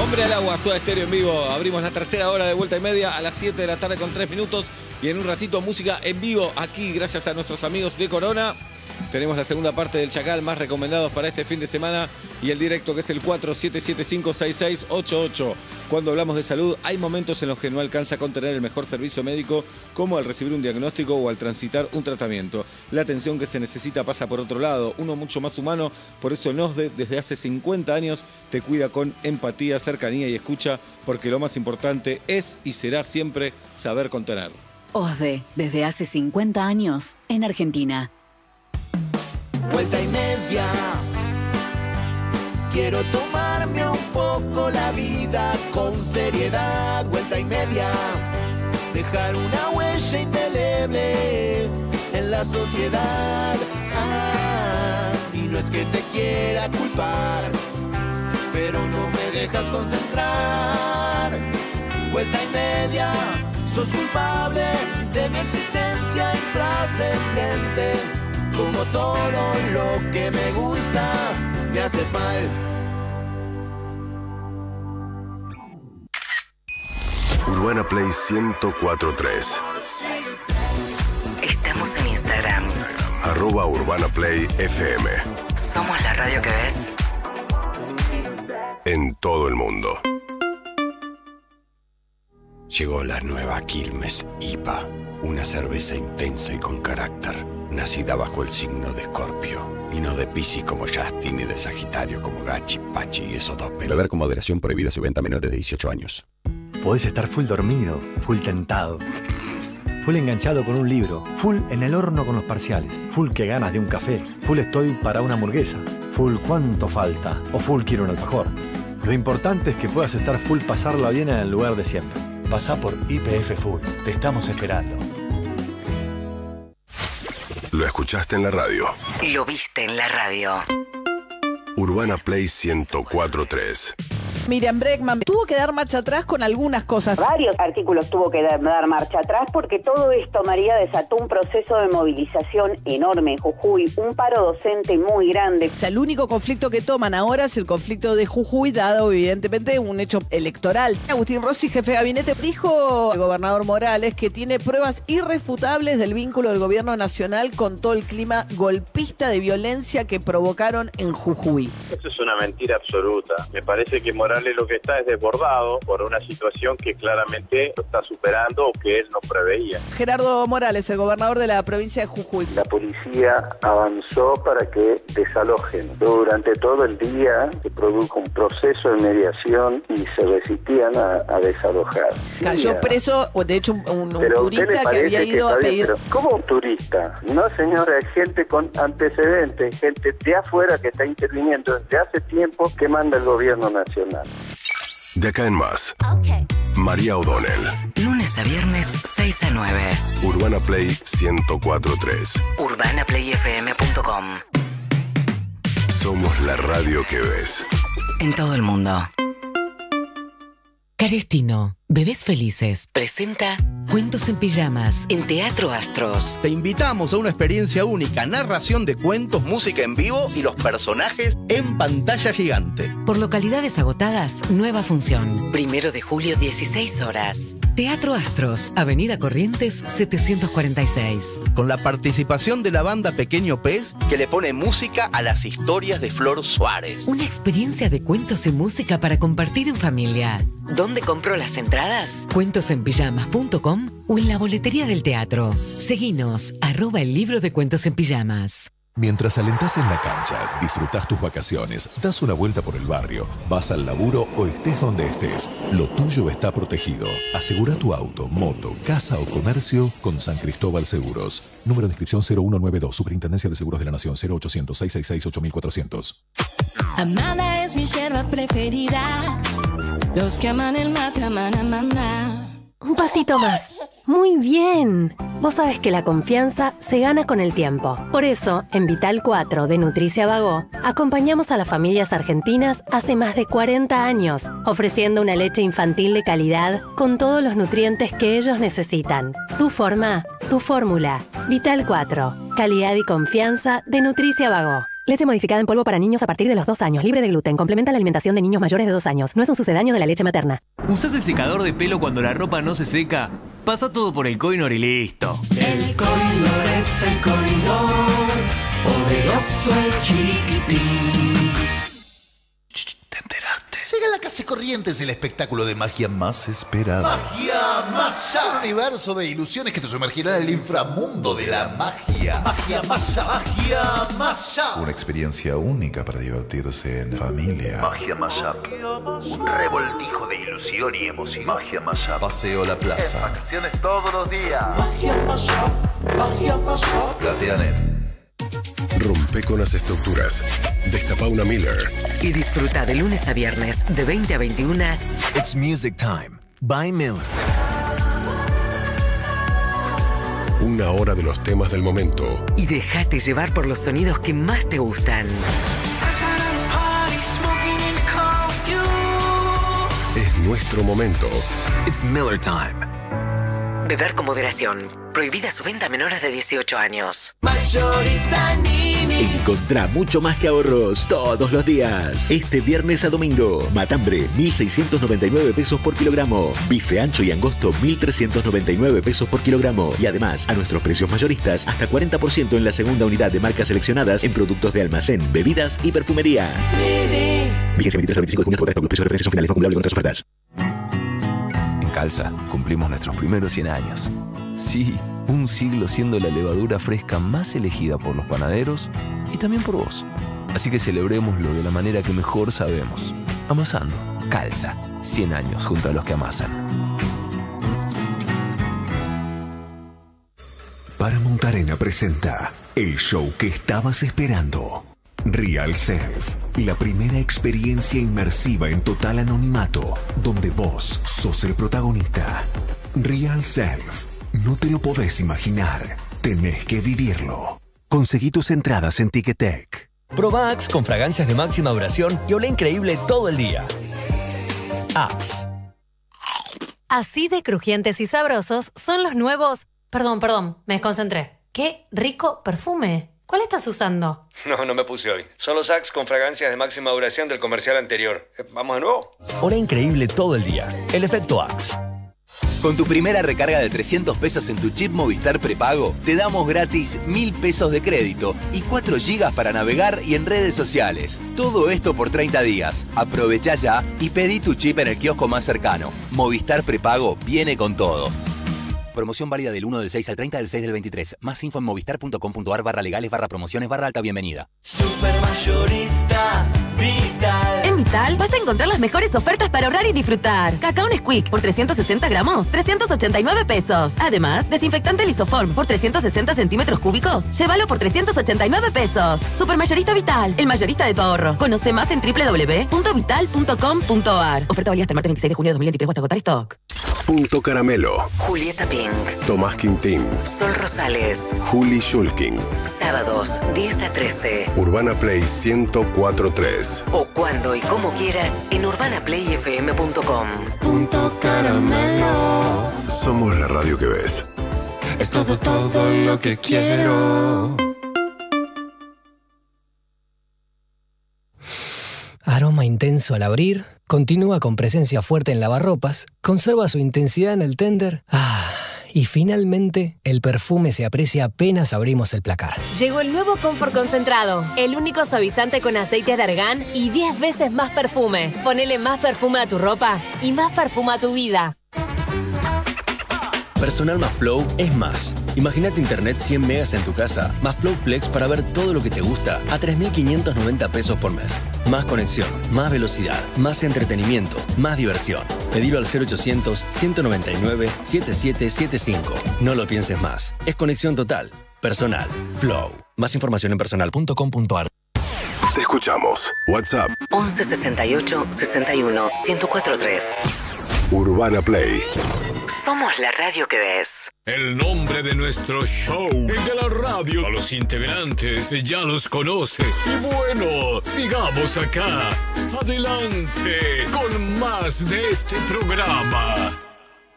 Hombre al agua, Soda Stereo en vivo. Abrimos la tercera hora de Vuelta y Media a las 7 de la tarde con 3 minutos. Y en un ratito música en vivo aquí, gracias a nuestros amigos de Corona. Tenemos la segunda parte del Chacal, más recomendados para este fin de semana. Y el directo que es el 47756688. Cuando hablamos de salud, hay momentos en los que no alcanza con tener el mejor servicio médico, como al recibir un diagnóstico o al transitar un tratamiento. La atención que se necesita pasa por otro lado, uno mucho más humano. Por eso NOSDE, desde hace 50 años, te cuida con empatía, cercanía y escucha, porque lo más importante es y será siempre saber contener. OSDE, desde hace 50 años, en Argentina. Vuelta y Media. Quiero tomarme un poco la vida con seriedad. Vuelta y Media. Dejar una huella indeleble en la sociedad. Y no es que te quiera culpar, pero no me dejas concentrar. Vuelta y Media. Sos culpable de mi existencia intrascendente. Como todo lo que me gusta, me haces mal. Urbana Play 104.3. Estamos en Instagram. @Urbana Play FM. Somos la radio que ves. En todo el mundo. Llegó la nueva Quilmes IPA, una cerveza intensa y con carácter, nacida bajo el signo de Escorpio, y no de Piscis como Justin ni de Sagitario como Gachi, Pachi y esos dos pelos. Beber con moderación, prohibida su venta a menores de 18 años. Podés estar full dormido, full tentado, full enganchado con un libro, full en el horno con los parciales, full que ganas de un café, full estoy para una hamburguesa, full cuánto falta o full quiero un alfajor. Lo importante es que puedas estar full pasarla bien en el lugar de siempre. Pasá por YPF Full. Te estamos esperando. Lo escuchaste en la radio. Lo viste en la radio. Urbana Play 104.3. Miriam Bregman tuvo que dar marcha atrás con algunas cosas. Varios artículos tuvo que dar marcha atrás porque todo esto, María, desató un proceso de movilización enorme en Jujuy, un paro docente muy grande. O sea, el único conflicto que toman ahora es el conflicto de Jujuy, dado evidentemente un hecho electoral. Agustín Rossi, jefe de gabinete, dijo al gobernador Morales que tiene pruebas irrefutables del vínculo del gobierno nacional con todo el clima golpista de violencia que provocaron en Jujuy. Eso es una mentira absoluta. Me parece que Morales lo que está es desbordado por una situación que claramente lo está superando o que él no preveía. Gerardo Morales, el gobernador de la provincia de Jujuy. La policía avanzó para que desalojen. Durante todo el día se produjo un proceso de mediación y se resistían a desalojar. Cayó preso, de hecho, un turista que había ido a pedir... Pero ¿cómo un turista? No, señora, es gente con antecedentes, gente de afuera que está interviniendo desde hace tiempo que manda el gobierno nacional. De acá en más. María O'Donnell. Lunes a viernes, 6 a 9. Urbana Play 104.3. UrbanaPlayFM.com. Somos la radio que ves. En todo el mundo. Carestino, Bebés Felices, presenta Cuentos en Pijamas en Teatro Astros. Te invitamos a una experiencia única, narración de cuentos, música en vivo y los personajes en pantalla gigante. Por localidades agotadas, nueva función. 1 de julio, 16 horas. Teatro Astros, Avenida Corrientes 746. Con la participación de la banda Pequeño Pez, que le pone música a las historias de Flor Suárez. Una experiencia de cuentos y música para compartir en familia. ¿Dónde compró las entradas? Cuentosenpijamas.com o en la boletería del teatro. Seguinos, @el libro de Cuentos en Pijamas. Mientras alentás en la cancha, disfrutás tus vacaciones, das una vuelta por el barrio, vas al laburo o estés donde estés, lo tuyo está protegido. Asegura tu auto, moto, casa o comercio con San Cristóbal Seguros. Número de inscripción 0192, Superintendencia de Seguros de la Nación, 0800-666-8400. Amada es mi yerba preferida. Los que aman el mate aman a Maná. Un pasito más. Muy bien. Vos sabés que la confianza se gana con el tiempo. Por eso, en Vital 4 de Nutricia Bagó, acompañamos a las familias argentinas hace más de 40 años, ofreciendo una leche infantil de calidad con todos los nutrientes que ellos necesitan. Tu forma, tu fórmula. Vital 4. Calidad y confianza de Nutricia Bagó. Leche modificada en polvo para niños a partir de los 2 años, libre de gluten, complementa la alimentación de niños mayores de 2 años. No es un sucedáneo de la leche materna. ¿Usás el secador de pelo cuando la ropa no se seca? Pasa todo por el Kohinoor y listo. El Kohinoor es el Kohinoor, poderoso y chiquitín. ¿Te enteraste? Llega a la calle Corrientes el espectáculo de magia más esperado. ¡Magia Maya! Un universo de ilusiones que te sumergirá en el inframundo de la magia. ¡Magia Maya! ¡Magia Maya! Una experiencia única para divertirse en familia. Magia Maya. Un revoltijo de ilusión y emoción. Magia Maya. Paseo La Plaza. En vacaciones todos los días. Magia Maya. Magia Maya. Plateanet. Rompe con las estructuras. Destapa una Miller. Y disfruta de lunes a viernes de 20 a 21. It's Music Time by Miller. Una hora de los temas del momento. Y déjate llevar por los sonidos que más te gustan. Es nuestro momento. It's Miller Time. Beber con moderación. Prohibida su venta a menores de 18 años. Mayorista Nini. Encontrá mucho más que ahorros todos los días. Este viernes a domingo. Matambre, 1.699 pesos por kilogramo. Bife ancho y angosto, 1.399 pesos por kilogramo. Y además, a nuestros precios mayoristas, hasta 40% en la segunda unidad de marcas seleccionadas en productos de almacén, bebidas y perfumería. Vigencia 23 al 25 de junio. Los precios de referencia son finales, no acumulables con otras ofertas. Calza, cumplimos nuestros primeros 100 años. Sí, un siglo siendo la levadura fresca más elegida por los panaderos y también por vos. Así que celebrémoslo de la manera que mejor sabemos. Amasando. Calza, 100 años junto a los que amasan. Paramount Arena presenta el show que estabas esperando. Real Self, la primera experiencia inmersiva en total anonimato, donde vos sos el protagonista. Real Self, no te lo podés imaginar, tenés que vivirlo. Conseguí tus entradas en Ticketek. Proba Axe con fragancias de máxima duración y olé increíble todo el día. Axe. Así de crujientes y sabrosos son los nuevos... Perdón, me desconcentré. ¡Qué rico perfume! ¿Cuál estás usando? No me puse hoy. Son los Axe con fragancias de máxima duración del comercial anterior. ¿Vamos de nuevo? Olé increíble todo el día. El efecto Axe. Con tu primera recarga de 300 pesos en tu chip Movistar prepago, te damos gratis 1.000 pesos de crédito y 4 gigas para navegar y en redes sociales. Todo esto por 30 días. Aprovecha ya y pedí tu chip en el kiosco más cercano. Movistar prepago viene con todo. Promoción válida del 1 del 6 al 30 del 6 del 23. Más info en movistar.com.ar/legales/promociones/alta bienvenida. Supermayorista Vital. En Vital vas a encontrar las mejores ofertas para ahorrar y disfrutar. Cacao Nesquik por 360 gramos, 389 pesos. Además, desinfectante Lisoform por 360 centímetros cúbicos. Llévalo por 389 pesos. Supermayorista Vital, el mayorista de tu ahorro. Conoce más en www.vital.com.ar. Oferta válida hasta el martes 26 de junio de 2023 hasta agotar stock. Punto Caramelo. Julieta Pink. Tomás Quintín. Sol Rosales. Juli Shulkin. Sábados, 10 a 13. Urbana Play 104.3. O cuando y como quieras en urbanaplayfm.com. Punto Caramelo. Somos la radio que ves. Es todo lo que quiero. Aroma intenso al abrir, continúa con presencia fuerte en lavarropas, conserva su intensidad en el tender. Y finalmente, el perfume se aprecia apenas abrimos el placar. Llegó el nuevo Comfort Concentrado, el único suavizante con aceite de argán y 10 veces más perfume. Ponele más perfume a tu ropa y más perfume a tu vida. Personal más Flow es más. Imagínate internet 100 megas en tu casa, más Flow Flex para ver todo lo que te gusta a 3.590 pesos por mes. Más conexión, más velocidad, más entretenimiento, más diversión. Pedilo al 0800-199-7775. No lo pienses más. Es conexión total. Personal. Flow. Más información en personal.com.ar. Te escuchamos. WhatsApp 11 68 61 1043. Urbana Play. Somos la radio que ves. El nombre de nuestro show, el de la radio. A los integrantes ya los conoce. Y bueno, sigamos acá. Adelante con más de este programa.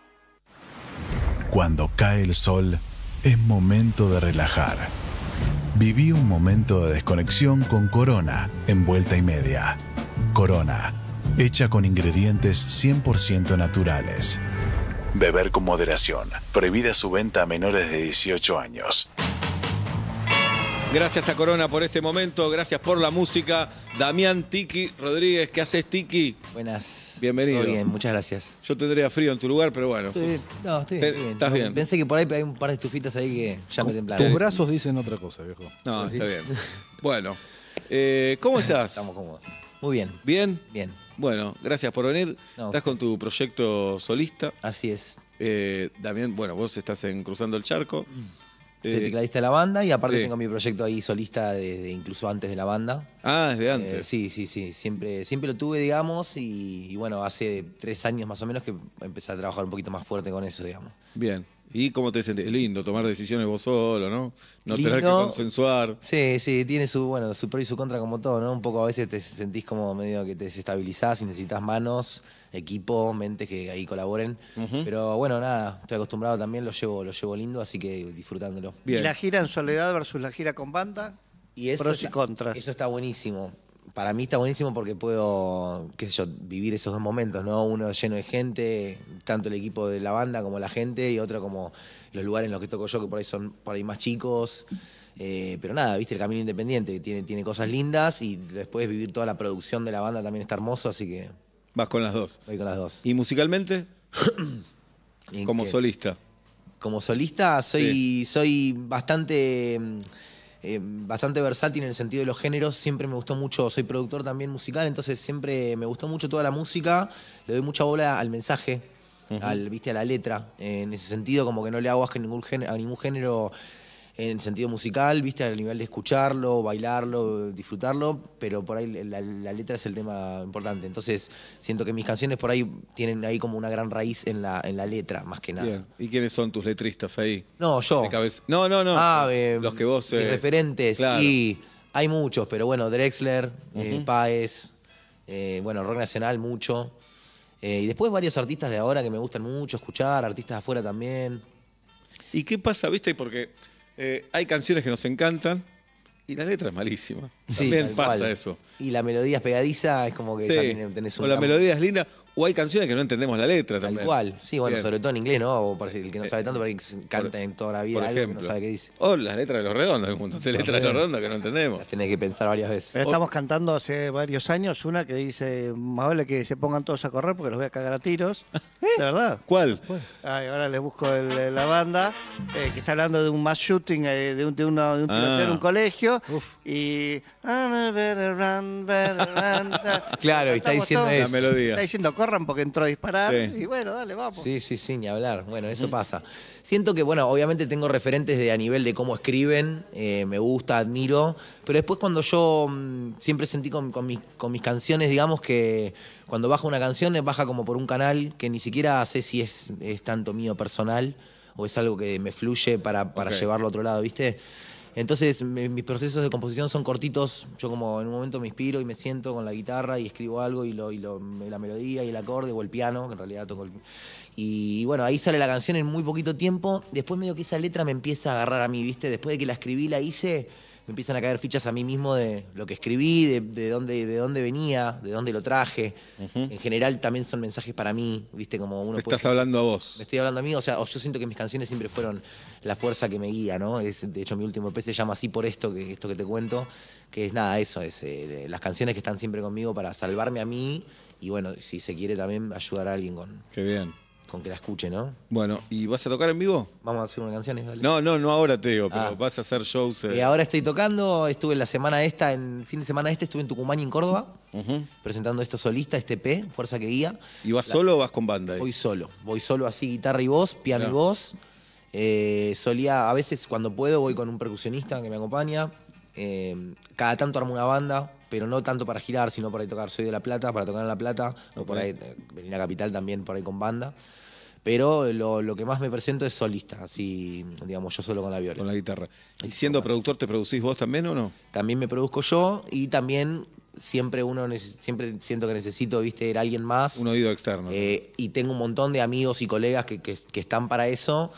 Cuando cae el sol, es momento de relajar. Viví un momento de desconexión con Corona en Vuelta y Media. Corona, hecha con ingredientes 100% naturales. Beber con moderación. Prohibida su venta a menores de 18 años. Gracias a Corona por este momento, gracias por la música. Damián Tiki Rodríguez, ¿qué haces, Tiki? Buenas. Bienvenido. Muy bien, muchas gracias. Yo tendría frío en tu lugar, pero bueno. Estoy bien. ¿Estás bien? Pensé que por ahí hay un par de estufitas ahí que ya me templaron. Tus brazos dicen otra cosa, viejo. No, ¿Sí? está bien. Bueno, ¿cómo estás? Estamos cómodos. Muy bien. ¿Bien? Bien. Bueno, gracias por venir. Estás con tu proyecto solista. Así es. Damián, bueno, vos estás en Cruzando el Charco. Soy tecladista de la banda y aparte tengo mi proyecto ahí solista desde incluso antes de la banda. Ah, desde antes. Sí. Siempre lo tuve, digamos, y bueno, hace 3 años más o menos que empecé a trabajar un poquito más fuerte con eso, digamos. Bien. ¿Y cómo te sentís? Es lindo tomar decisiones vos solo, ¿no? No Lindo. tener que consensuar. Sí, tiene su pro y su contra como todo, ¿no? Un poco a veces te sentís como medio que te desestabilizás y necesitas manos, equipo, mentes que ahí colaboren. Pero bueno, nada, estoy acostumbrado también, lo llevo lindo, así que disfrutándolo. Bien. ¿Y la gira en soledad versus la gira con banda? Y eso pros y contras. Eso está buenísimo. Para mí está buenísimo porque puedo, qué sé yo, vivir esos dos momentos, ¿no? Uno lleno de gente, tanto el equipo de la banda como la gente, y otro como los lugares en los que toco yo, que por ahí son por ahí más chicos. Pero nada, viste, el camino independiente tiene cosas lindas, y después vivir toda la producción de la banda también está hermoso, así que... Vas con las dos. Voy con las dos. ¿Y musicalmente? Como solista. Como solista soy bastante versátil en el sentido de los géneros. Siempre me gustó mucho, soy productor también musical, entonces siempre me gustó mucho toda la música. Le doy mucha bola al mensaje, a la letra. En ese sentido, como que no le hago asco a ningún género en el sentido musical, viste, al nivel de escucharlo, bailarlo, disfrutarlo, pero por ahí la letra es el tema importante. Entonces siento que mis canciones por ahí tienen ahí como una gran raíz en la letra, más que nada. Bien. ¿Y quiénes son tus letristas ahí? No, yo. No. Los que vos... mis referentes. Claro. Y hay muchos, pero bueno, Drexler, Páez, bueno, rock nacional mucho. Y después varios artistas de ahora que me gustan mucho escuchar, artistas de afuera también. ¿Y qué pasa, viste? Porque hay canciones que nos encantan y la letra es malísima. Sí, También pasa cual. eso. Y la melodía es pegadiza, es como que Sí. ya tenés un... O la melodía es linda, o hay canciones que no entendemos la letra Tal también. cual. Sí, bueno, Bien. sobre todo en inglés, ¿no? O para el que no sabe tanto, para que canta en toda la vida Por algo que ejemplo. no sabe qué dice. O las letras de Los Redondos, hay un montón de letras de Los Redondos que no entendemos. Las tenés que pensar varias veces. Pero estamos cantando hace varios años una que dice, más vale que se pongan todos a correr porque los voy a cagar a tiros. ¿De verdad? ¿Cuál? Ay, ahora les busco la banda, que está hablando de un mass shooting, de un tiroteo en un colegio. Y... Claro, y está diciendo todos- eso. La melodía. Está diciendo corran porque entró a disparar. Sí. Y bueno, dale, vamos. Sí, ni hablar. Bueno, eso pasa. Siento que, bueno, obviamente tengo referentes a nivel de cómo escriben, me gusta, admiro, pero después cuando yo siempre sentí con mis canciones, digamos que cuando baja una canción, baja como por un canal que ni siquiera sé si es tanto mío personal o es algo que me fluye para llevarlo a otro lado, ¿viste? Entonces mis procesos de composición son cortitos. Yo como en un momento me inspiro y me siento con la guitarra y escribo algo y la melodía y el acorde o el piano, que en realidad toco y bueno, ahí sale la canción en muy poquito tiempo. Después medio que esa letra me empieza a agarrar a mí, ¿viste? Después de que la escribí, la hice, me empiezan a caer fichas a mí mismo de lo que escribí, de dónde venía, de dónde lo traje. En general también son mensajes para mí, ¿viste? Como uno Estás hablando a vos. Me estoy hablando a mí, o sea, yo siento que mis canciones siempre fueron la fuerza que me guía, ¿no? De hecho, mi último EP se llama así por esto que te cuento, que es nada, eso, es las canciones que están siempre conmigo para salvarme a mí y bueno, si se quiere también ayudar a alguien Qué bien. con que la escuche, ¿no? Bueno, ¿y vas a tocar en vivo? Vamos a hacer unas canciones, dale. No ahora te digo, pero vas a hacer shows. Ahora estoy tocando, estuve la semana esta, en fin de semana estuve en Tucumán y en Córdoba, presentando esto solista, este EP, Fuerza que Guía. ¿Y vas solo o vas con banda ahí? Voy solo así, guitarra y voz, piano y voz. Solía, a veces cuando puedo voy con un percusionista que me acompaña. Cada tanto armo una banda, pero no tanto para girar, sino para ir a tocar. Soy de La Plata, para tocar en La Plata, o por ahí venir a Capital también, por ahí con banda. Pero lo que más me presento es solista, así, digamos, yo solo con la viola. Con la guitarra. ¿Y siendo productor te producís vos también o no? También me produzco yo y también siempre siempre siento que necesito, viste, ir a alguien más. Un oído externo. Y tengo un montón de amigos y colegas que están para eso.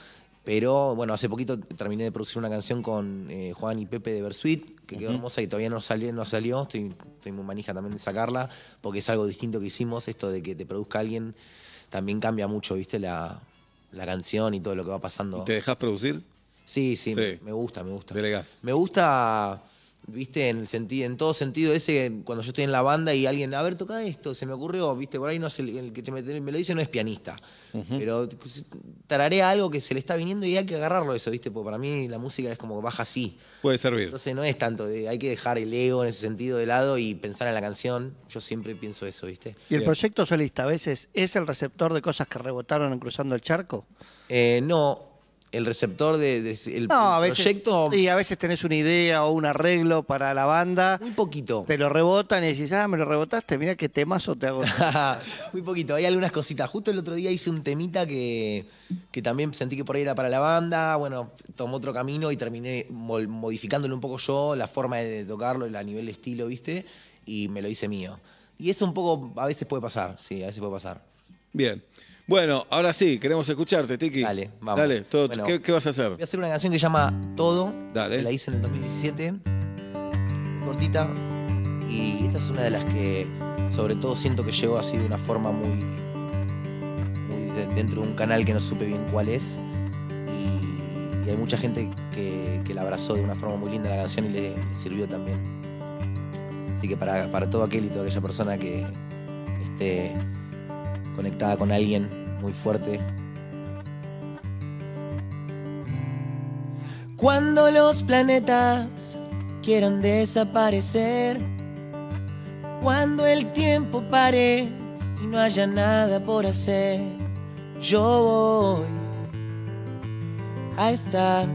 Pero bueno, hace poquito terminé de producir una canción con Juan y Pepe de Versuit, que quedó hermosa y todavía no salió. Estoy muy manija también de sacarla, porque es algo distinto que hicimos. Esto de que te produzca alguien también cambia mucho, ¿viste? La canción y todo lo que va pasando. ¿Te dejás producir? Sí. Me gusta. Delegás. Me gusta, viste, en todo sentido ese, cuando yo estoy en la banda y alguien, a ver, toca esto, se me ocurrió, viste, por ahí no es el que me lo dice, no es pianista, pero tararea algo que se le está viniendo y hay que agarrarlo eso, viste, porque para mí la música es como que baja así. Puede servir. Entonces no es tanto, hay que dejar el ego en ese sentido de lado y pensar en la canción. Yo siempre pienso eso, viste. ¿Y el proyecto solista a veces es el receptor de cosas que rebotaron en Cruzando el Charco? No. El receptor el a veces, proyecto. Sí, a veces tenés una idea o un arreglo para la banda. Muy poquito. Te lo rebotan y decís, me lo rebotaste, mira qué temazo te hago. Muy poquito, hay algunas cositas. Justo el otro día hice un temita que también sentí que por ahí era para la banda. Bueno, tomó otro camino y terminé modificándole un poco yo, la forma de tocarlo, a nivel de estilo, ¿viste? Y me lo hice mío. Y eso un poco, a veces puede pasar, sí, a veces puede pasar. Bien. Bueno, ahora sí, queremos escucharte, Tiki. Dale, vamos. Dale, Bueno, ¿qué vas a hacer? Voy a hacer una canción que se llama Todo. Dale. Que la hice en el 2017. Muy cortita. Y esta es una de las que, sobre todo, siento que llegó así de una forma muy dentro de un canal que no supe bien cuál es. Y hay mucha gente que la abrazó de una forma muy linda la canción y le sirvió también. Así que para todo aquel y toda aquella persona que esté conectada con alguien muy fuerte. Cuando los planetas quieran desaparecer, cuando el tiempo pare y no haya nada por hacer, yo voy a estar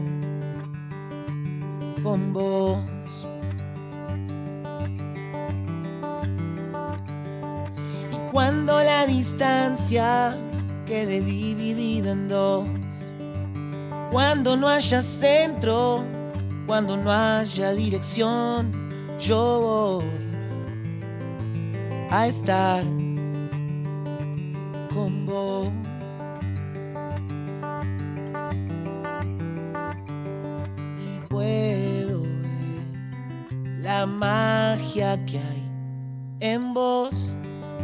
con vos. Cuando la distancia quede dividida en dos, cuando no haya centro, cuando no haya dirección, yo voy a estar con vos. Y puedo ver la magia que hay en vos.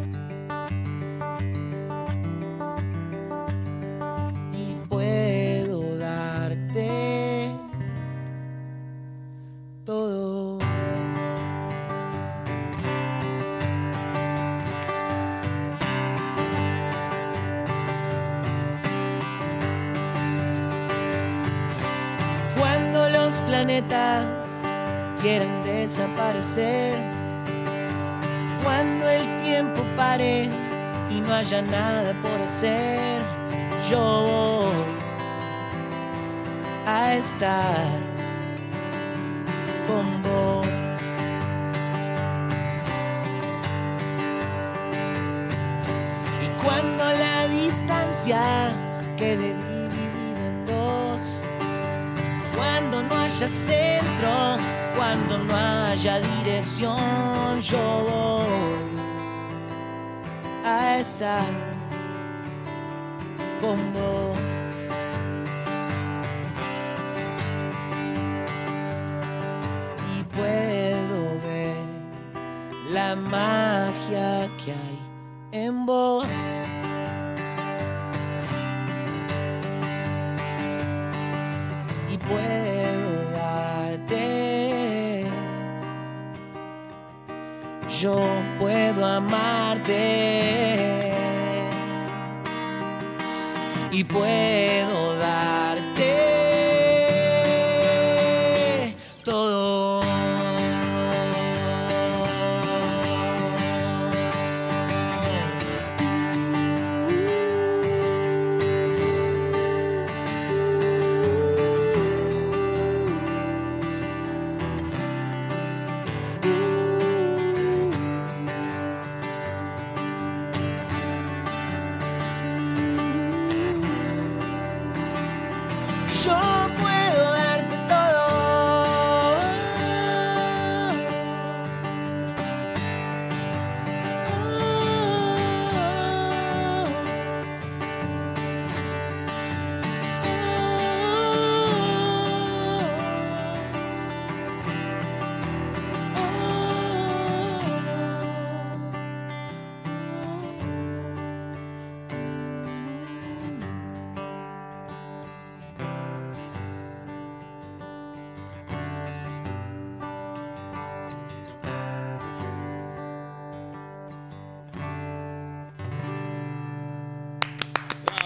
Puedo darte todo. Cuando los planetas quieran desaparecer, cuando el tiempo pare y no haya nada por hacer, yo voy a estar con vos. Y cuando la distancia quede dividida en dos, cuando no haya centro, cuando no haya dirección, yo voy a estar con vos. Y puedo ver la magia que hay en vos. Y puedo darte, yo puedo amarte. Y puedo darte todo.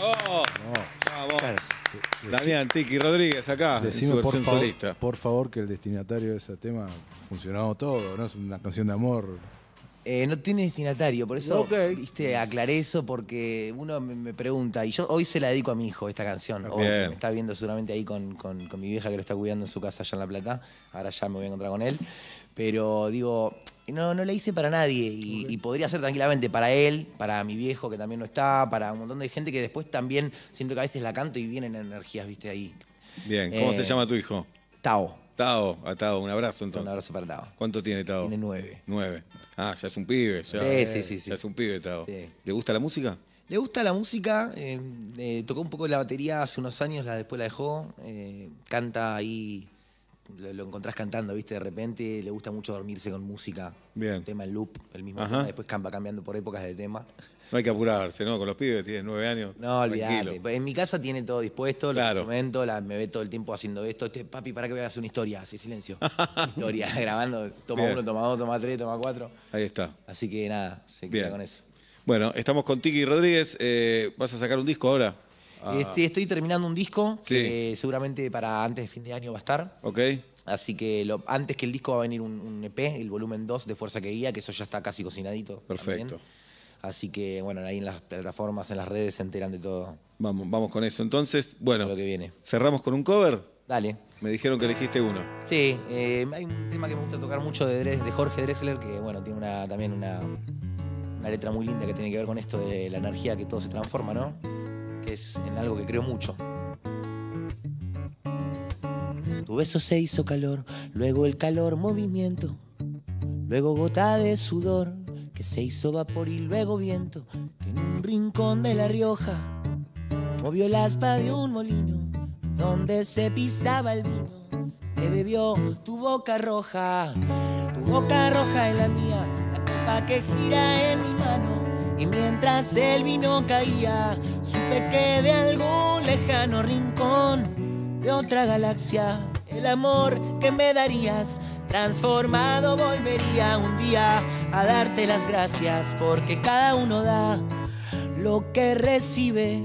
Vamos. Damián Tiki Rodríguez acá, Decime, en su versión solista. por favor, que el destinatario de ese tema funcionó todo, ¿no? Es una canción de amor. No tiene destinatario, por eso Ok. viste, aclaré eso porque uno me pregunta, y yo hoy se la dedico a mi hijo esta canción. Hoy Bien. me está viendo seguramente ahí con mi vieja que lo está cuidando en su casa allá en La Plata. Ahora ya me voy a encontrar con él. Pero digo, no la hice para nadie y podría ser tranquilamente para él, para mi viejo que también no está, para un montón de gente que después también siento que a veces la canto y vienen energías, viste, ahí. Bien, ¿cómo se llama tu hijo? Tao. Tao, a Tao, un abrazo entonces. Un abrazo para Tao. ¿Cuánto tiene Tao? Tiene 9. 9. Ah, ya es un pibe. Ya, Sí. Ya es un pibe, Tao. Sí. ¿Le gusta la música? Le gusta la música, tocó un poco la batería hace unos años, después la dejó. Canta ahí, lo encontrás cantando, ¿viste? De repente le gusta mucho dormirse con música. Bien. Tema en loop, el mismo Ajá. tema, después va cambiando por épocas de tema. No hay que apurarse, ¿no? Con los pibes, tienen 9 años. No, olvídate. tranquilo. En mi casa tiene todo dispuesto, los Claro. instrumentos, me ve todo el tiempo haciendo esto. Papi, ¿para qué voy a hacer una historia? Así, silencio. Historia, grabando. Toma Bien. 1, toma 2, toma 3, toma 4. Ahí está. Así que nada, se Bien. queda con eso. Bueno, estamos con Tiki Rodríguez. ¿Vas a sacar un disco ahora? Ah, Estoy terminando un disco Sí. que seguramente para antes de fin de año va a estar. ok. Así que antes que el disco va a venir un EP, el volumen 2 de Fuerza que Guía, que eso ya está casi cocinadito. Perfecto. también. Así que, bueno, ahí en las plataformas, en las redes se enteran de todo Vamos con eso. Entonces, bueno, lo que viene. cerramos con un cover. Dale. Me dijeron que elegiste uno. Sí, hay un tema que me gusta tocar mucho de Jorge Drexler, que bueno, tiene también una letra muy linda que tiene que ver con esto de la energía, que todo se transforma, ¿no? Que es en algo que creo mucho. Tu beso se hizo calor, luego el calor movimiento, luego gota de sudor que se hizo vapor y luego viento que en un rincón de La Rioja movió el aspa de un molino donde se pisaba el vino que bebió tu boca roja en la mía, la copa que gira en mi mano. Y mientras el vino caía, supe que de algún lejano rincón de otra galaxia, el amor que me darías transformado volvería un día a darte las gracias, porque cada uno da lo que recibe,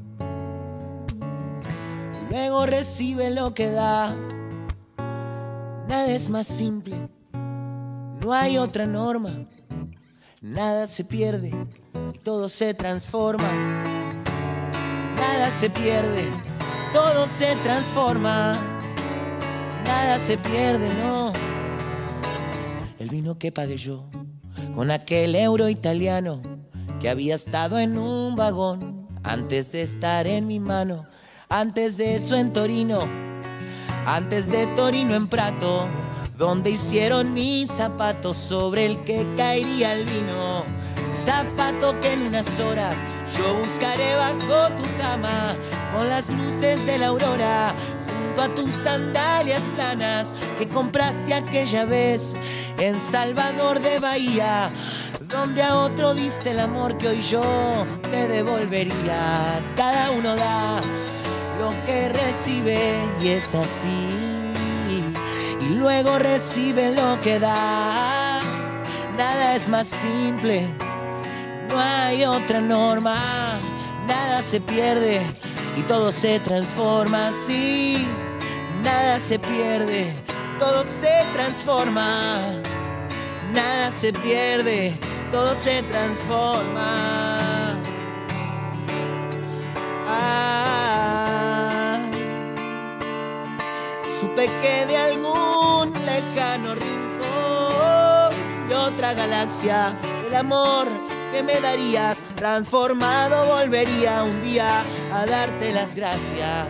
luego recibe lo que da. Nada es más simple, no hay otra norma. Nada se pierde y todo se transforma. Nada se pierde, todo se transforma. Nada se pierde, no. El vino que pagué yo con aquel euro italiano que había estado en un vagón antes de estar en mi mano. Antes de eso en Torino, antes de Torino en Prato, donde hicieron mis zapatos sobre el que caería el vino. Zapato que en unas horas yo buscaré bajo tu cama, con las luces de la aurora, junto a tus sandalias planas que compraste aquella vez en Salvador de Bahía, donde a otro diste el amor que hoy yo te devolvería. Cada uno da lo que recibe y es así, y luego recibe lo que da. Nada es más simple, no hay otra norma. Nada se pierde y todo se transforma. Sí, nada se pierde, todo se transforma. Nada se pierde, todo se transforma. Supe que de algún lejano rincón de otra galaxia, el amor que me darías transformado volvería un día a darte las gracias.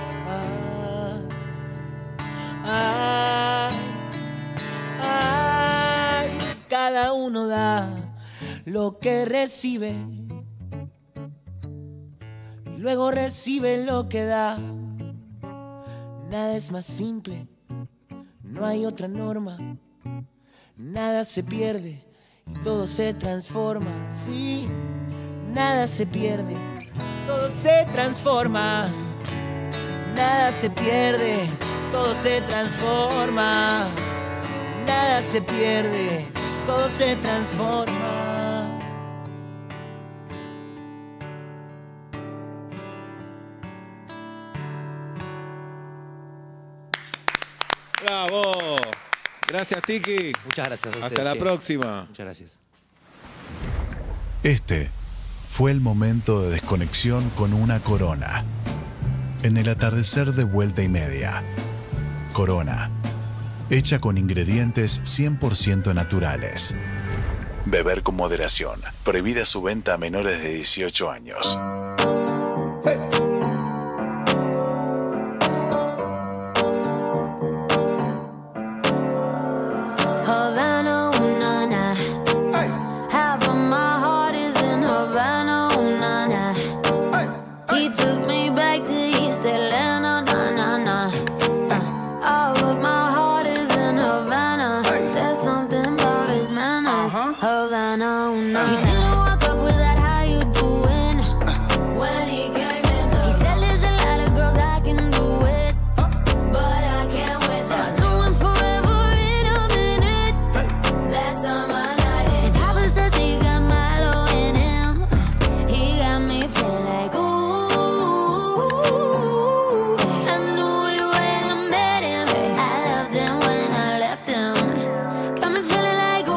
Cada uno da lo que recibe y luego recibe lo que da. Nada es más simple, no hay otra norma. Nada se pierde y todo se transforma. Sí, nada se pierde, todo se transforma. Nada se pierde, todo se transforma. Nada se pierde, todo se transforma. Gracias, Tiki. Muchas gracias a ustedes. Hasta la próxima. Muchas gracias. Este fue el momento de desconexión con una Corona. En el atardecer de vuelta y media. Corona. Hecha con ingredientes 100% naturales. Beber con moderación. Prohibida su venta a menores de 18 años. Havana, ooh, na, na. Half of my heart is in Havana, ooh, na, na. He took me back to East Atlanta, na, na, na. All of my heart is in Havana. There's something about his manners. Havana, ooh, na. He didn't walk up with that, how you doing? When he came in, he said there's a lot of girls I can do it, but I can't with them. Doing forever in a minute. That's on my night. And Papa says he got Milo in him. He got me feeling like ooh. I knew it when I met him. I loved him when I left him. Got me feeling like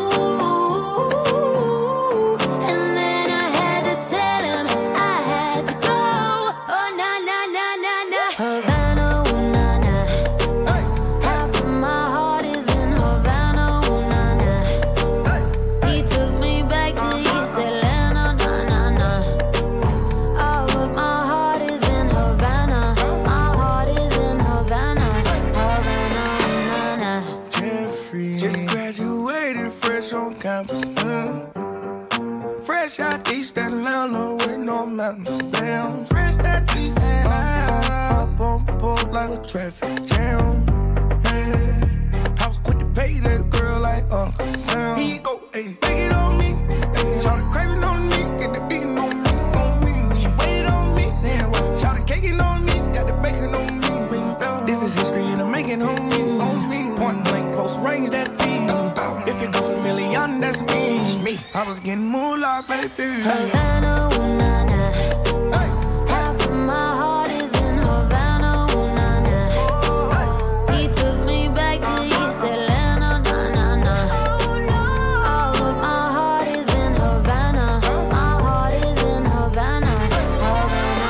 ooh. And then I had to tell him I had to go. Oh na na na na na. Havana, ooh na na. Half of my heart is in Havana, ooh na na. He took me back to East Atlanta, na na na. All of my heart is in Havana. My heart is in Havana, Havana, na na. Jeffrey, just graduated fresh on campus. Fresh out East Atlanta with no mountains. Damn, fresh out East Atlanta. Up on board like a traffic jam. Yeah. I was quick to pay that girl like Uncle Sam. Here you go, ayy, take it on me. Ayy, shout the craving on me, get the beating on me, on me. She waited on me, yeah, well, shout the caking on me, got the bacon on me. This is history and I'm making on me, on me. Point blank, close range, that feed. If it goes a million, that's me. I was getting moolah, baby. Havana, ooh na na. Half of my heart is in Havana, ooh na na. He took me back to East Atlanta, na na na. All of my heart is in Havana. My heart is in Havana, Havana,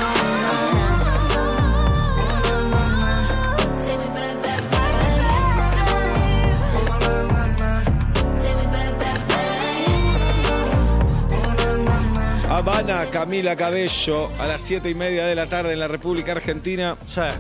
ooh na na. Take me back, back, back. Take me back, back, back. Habana, Camila Cabello, a las 7:30 de la tarde en la República Argentina.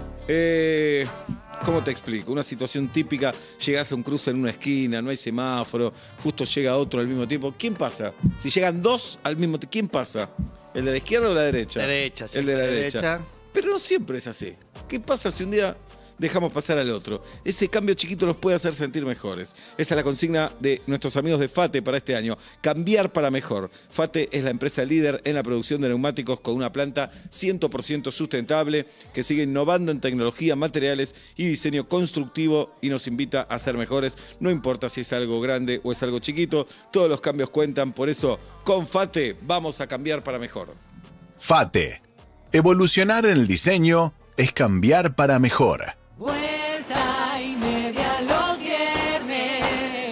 ¿Cómo te explico? Una situación típica, llegás a un cruce en una esquina, no hay semáforo, justo llega otro al mismo tiempo. ¿Quién pasa? Si llegan dos al mismo tiempo, ¿quién pasa? ¿El de la izquierda o la derecha? Derecha, sí. El de la derecha. Pero no siempre es así. ¿Qué pasa si un día dejamos pasar al otro? Ese cambio chiquito nos puede hacer sentir mejores. Esa es la consigna de nuestros amigos de FATE para este año. Cambiar para mejor. FATE es la empresa líder en la producción de neumáticos con una planta 100% sustentable que sigue innovando en tecnología, materiales y diseño constructivo y nos invita a ser mejores. No importa si es algo grande o es algo chiquito, todos los cambios cuentan. Por eso, con FATE vamos a cambiar para mejor. FATE. Evolucionar en el diseño es cambiar para mejor. Vuelta y media los viernes.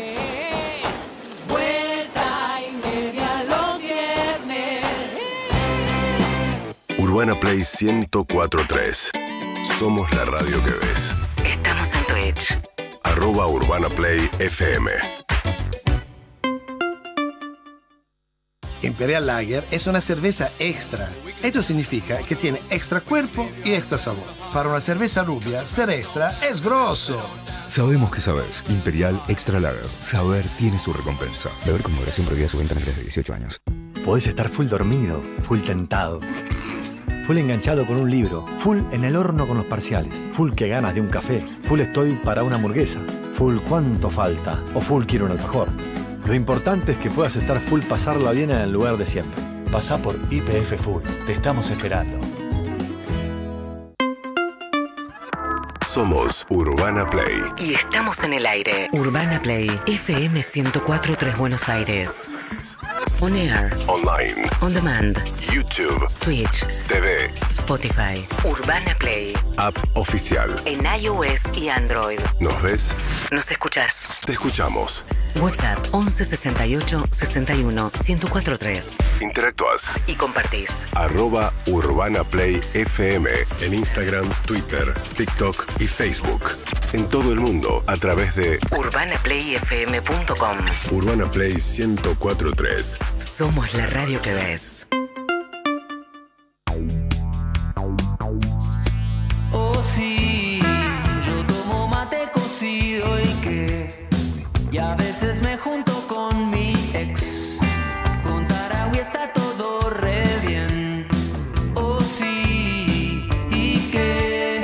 Vuelta y media los viernes. Urbana Play 104.3. Somos la radio que ves. Estamos en Twitch. @Urbana Play FM. Imperial Lager es una cerveza extra. Esto significa que tiene extra cuerpo y extra sabor. Para una cerveza rubia, ser extra es grosso. Sabemos que sabes. Imperial Extra Lager. Saber tiene su recompensa. Beber con moderación, prohibida su venta menores de 18 años. Podés estar full dormido, full tentado, full enganchado con un libro, full en el horno con los parciales, full que ganas de un café, full estoy para una hamburguesa, full cuánto falta o full quiero un alfajor. Lo importante es que puedas estar full pasarla bien en el lugar de siempre. Pasá por YPF Full. Te estamos esperando. Somos Urbana Play. Y estamos en el aire. Urbana Play, FM 104.3 Buenos Aires. On Air, Online, On Demand, YouTube, Twitch, TV, Spotify, Urbana Play, App Oficial. en iOS y Android. ¿Nos ves? ¿Nos escuchás? Te escuchamos. WhatsApp 11 68 61 1043. Interactúas. Y compartís. @Urbana Play FM en Instagram, Twitter, TikTok y Facebook. En todo el mundo a través de urbanaplayfm.com. Urbana Play 1043. Somos la radio que ves. Oh sí, yo tomo mate cocido y a veces me junto con mi ex. Con Tarahui está todo re bien. Oh sí, ¿y qué?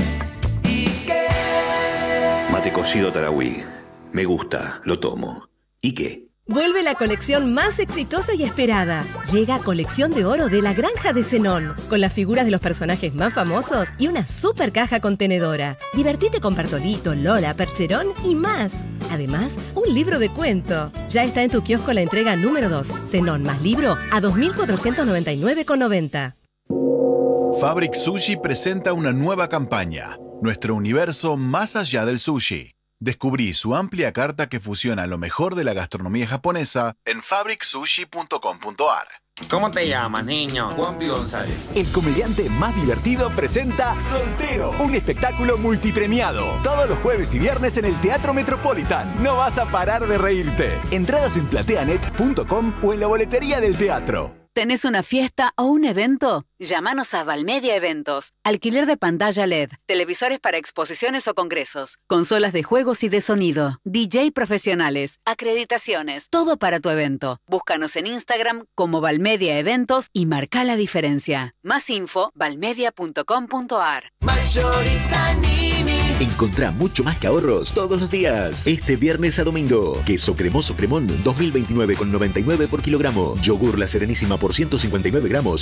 Mate cocido Tarahui. Me gusta, lo tomo. ¿Y qué? Vuelve la colección más exitosa y esperada. Llega Colección de Oro de la Granja de Zenón, con las figuras de los personajes más famosos y una super caja contenedora. Divertite con Bartolito, Lola, Percherón y más. Además, un libro de cuento. Ya está en tu kiosco la entrega número 2, Zenón más libro, a 2.499,90. Fabric Sushi presenta una nueva campaña, Nuestro universo más allá del sushi. Descubrí su amplia carta que fusiona lo mejor de la gastronomía japonesa en fabricsushi.com.ar. ¿Cómo te llamas, niño? Juan P. González. El comediante más divertido presenta Soltero, un espectáculo multipremiado. Todos los jueves y viernes en el Teatro Metropolitan. No vas a parar de reírte. Entradas en plateanet.com o en la boletería del teatro. ¿Tenés una fiesta o un evento? Llámanos a Valmedia Eventos. Alquiler de pantalla LED, televisores para exposiciones o congresos, consolas de juegos y de sonido, DJ profesionales, acreditaciones, todo para tu evento. Búscanos en Instagram como Valmedia Eventos y marca la diferencia. Más info, valmedia.com.ar. Mayorista Nini. Encontrá mucho más que ahorros todos los días. Este viernes a domingo. Queso cremoso cremón, 2029,99 por kilogramo. Yogur La Serenísima por 159 gramos,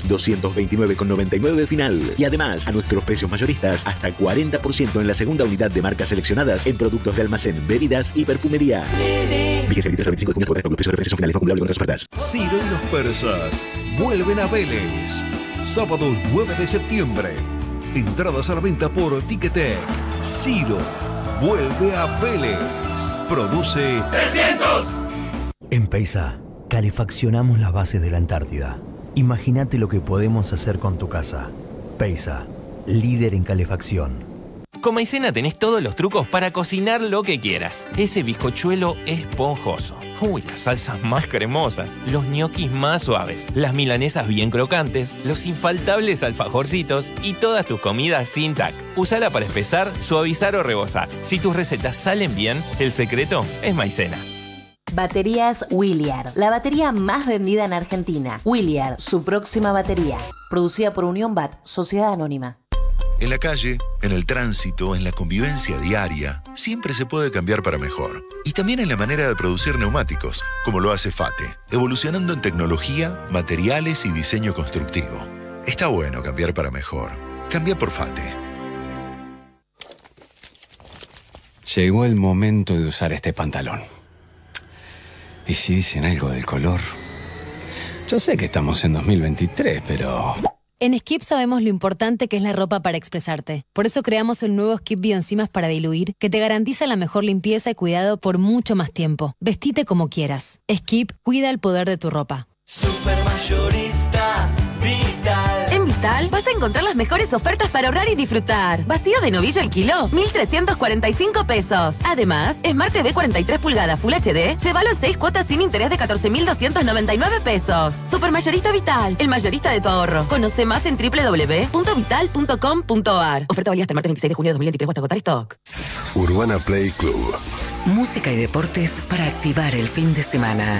229,99 final. Y además, a nuestros precios mayoristas, hasta 40% en la segunda unidad de marcas seleccionadas en productos de almacén, bebidas y perfumería. Vigencia 23 al 25 de junio por los precios de referencia son finales, no acumulable con otras ofertas. Ciro y los persas vuelven a Vélez. Sábado 9 de septiembre. Entradas a la venta por Ticketek. Ciro vuelve a Vélez. Produce 300. En Peisa, calefaccionamos las bases de la Antártida. Imagínate lo que podemos hacer con tu casa. Peisa, líder en calefacción. Con Maicena tenés todos los trucos para cocinar lo que quieras. Ese bizcochuelo esponjoso. Uy, las salsas más cremosas. Los ñoquis más suaves. Las milanesas bien crocantes. Los infaltables alfajorcitos. Y todas tus comidas sin tac. Usala para espesar, suavizar o rebozar. Si tus recetas salen bien, el secreto es Maicena. Baterías Williard, la batería más vendida en Argentina. Williard, su próxima batería. Producida por Unión BAT, Sociedad Anónima. En la calle, en el tránsito, en la convivencia diaria, siempre se puede cambiar para mejor. Y también en la manera de producir neumáticos, como lo hace FATE, evolucionando en tecnología, materiales y diseño constructivo. Está bueno cambiar para mejor. Cambia por FATE. Llegó el momento de usar este pantalón. ¿Y si dicen algo del color? Yo sé que estamos en 2023, pero... En Skip sabemos lo importante que es la ropa para expresarte. Por eso creamos el nuevo Skip Bioenzimas para diluir, que te garantiza la mejor limpieza y cuidado por mucho más tiempo. Vestite como quieras. Skip cuida el poder de tu ropa. Supermayorista Vital. En Vital vas a encontrar las mejores ofertas para ahorrar y disfrutar. Vacío de novillo al kilo, 1.345 pesos. Además, Smart TV 43 pulgadas Full HD, llévalo en 6 cuotas sin interés de 14.299 pesos. Supermayorista Vital, el mayorista de tu ahorro. Conoce más en www.vital.com.ar. Oferta válida hasta el martes 26 de junio de 2023 hasta agotar stock. Urbana Play Club. Música y deportes para activar el fin de semana.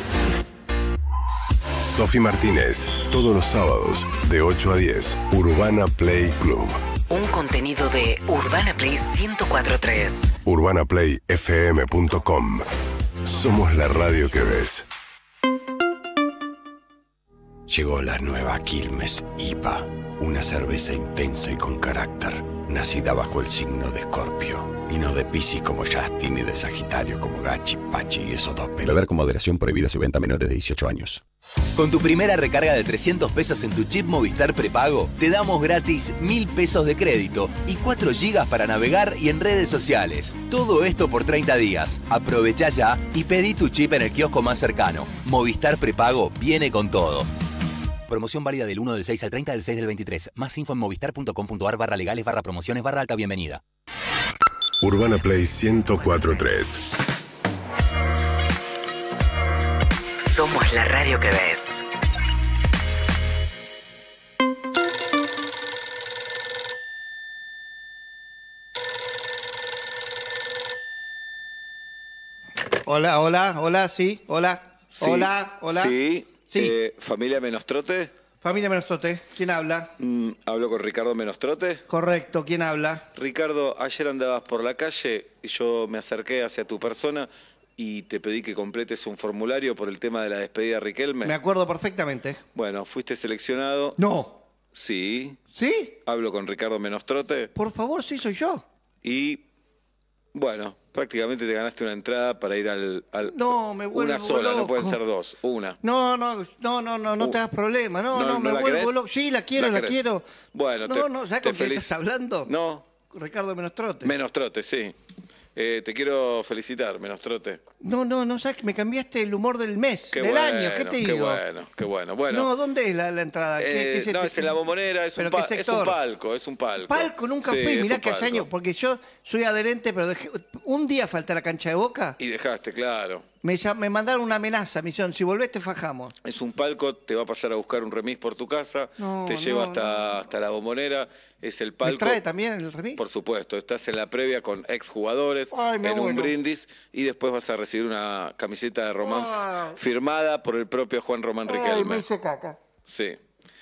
Sofi Martínez, todos los sábados, de 8 a 10, Urbana Play Club. Un contenido de Urbana Play 1043. UrbanaPlayFM.com. Somos la radio que ves. Llegó la nueva Quilmes IPA, una cerveza intensa y con carácter, nacida bajo el signo de Escorpio. Y no de Piscis como Justin, ni de Sagitario como Gachi, Pachi y esos dos pelos. Beber con moderación, prohibida su venta a menores de 18 años. Con tu primera recarga de 300 pesos en tu chip Movistar prepago, te damos gratis 1.000 pesos de crédito y 4 gigas para navegar y en redes sociales. Todo esto por 30 días. Aprovecha ya y pedí tu chip en el kiosco más cercano. Movistar prepago viene con todo. Promoción válida del 1 del 6 al 30 del 6 del 23. Más info en movistar.com.ar/legales/promociones/alta bienvenida. Urbana Play 104.3. Somos la radio que ves. Hola, hola, hola, sí, hola. Sí, hola, hola. Sí. Sí. ¿Familia Menostrote? Familia Menostrote, ¿quién habla? ¿Hablo con Ricardo Menostrote? Correcto, ¿quién habla? Ricardo, ayer andabas por la calle y yo me acerqué hacia tu persona y te pedí que completes un formulario por el tema de la despedida de Riquelme. Me acuerdo perfectamente. Bueno, fuiste seleccionado. No. Sí. ¿Sí? Hablo con Ricardo Menostrote. Por favor, sí, soy yo. Y, bueno, prácticamente te ganaste una entrada para ir al No, me vuelvo una sola, loco. no pueden ser dos, una. No te das problema. No, me la vuelvo querés? loco. Sí, la quiero. querés? Bueno, ¿sabes con quién estás hablando? No. Ricardo Menostrote. Menostrote, sí. Te quiero felicitar, Menostrote. No, ¿sabes? Me cambiaste el humor del mes, Qué del bueno, año. ¿Qué te digo? Qué bueno. Bueno, No, ¿dónde es la entrada? es en la Bombonera, es un palco. Palco nunca Sí, fui, es mirá un que hace palco. años, porque yo soy adherente, pero un día falté a la cancha de Boca, Y dejaste, claro. me mandaron una amenaza, me dijeron, si volvés te fajamos. Es un palco, te va a pasar a buscar un remis por tu casa, No, te lleva no, hasta la Bombonera, es el ¿Me palco. trae también el remis? Por supuesto, estás en la previa con exjugadores Ay, me en un muero. brindis y después vas a recibir una camiseta de Román Ay. firmada por el propio Juan Román Ay, Riquelme. me hice caca. Sí.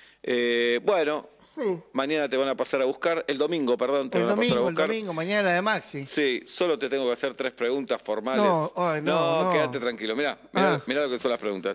Bueno, Sí. mañana te van a pasar a buscar, el domingo, perdón, te El van a pasar a domingo, buscar. mañana de Maxi. Sí, solo te tengo que hacer 3 preguntas formales. No, quédate tranquilo. Mirá lo que son las preguntas.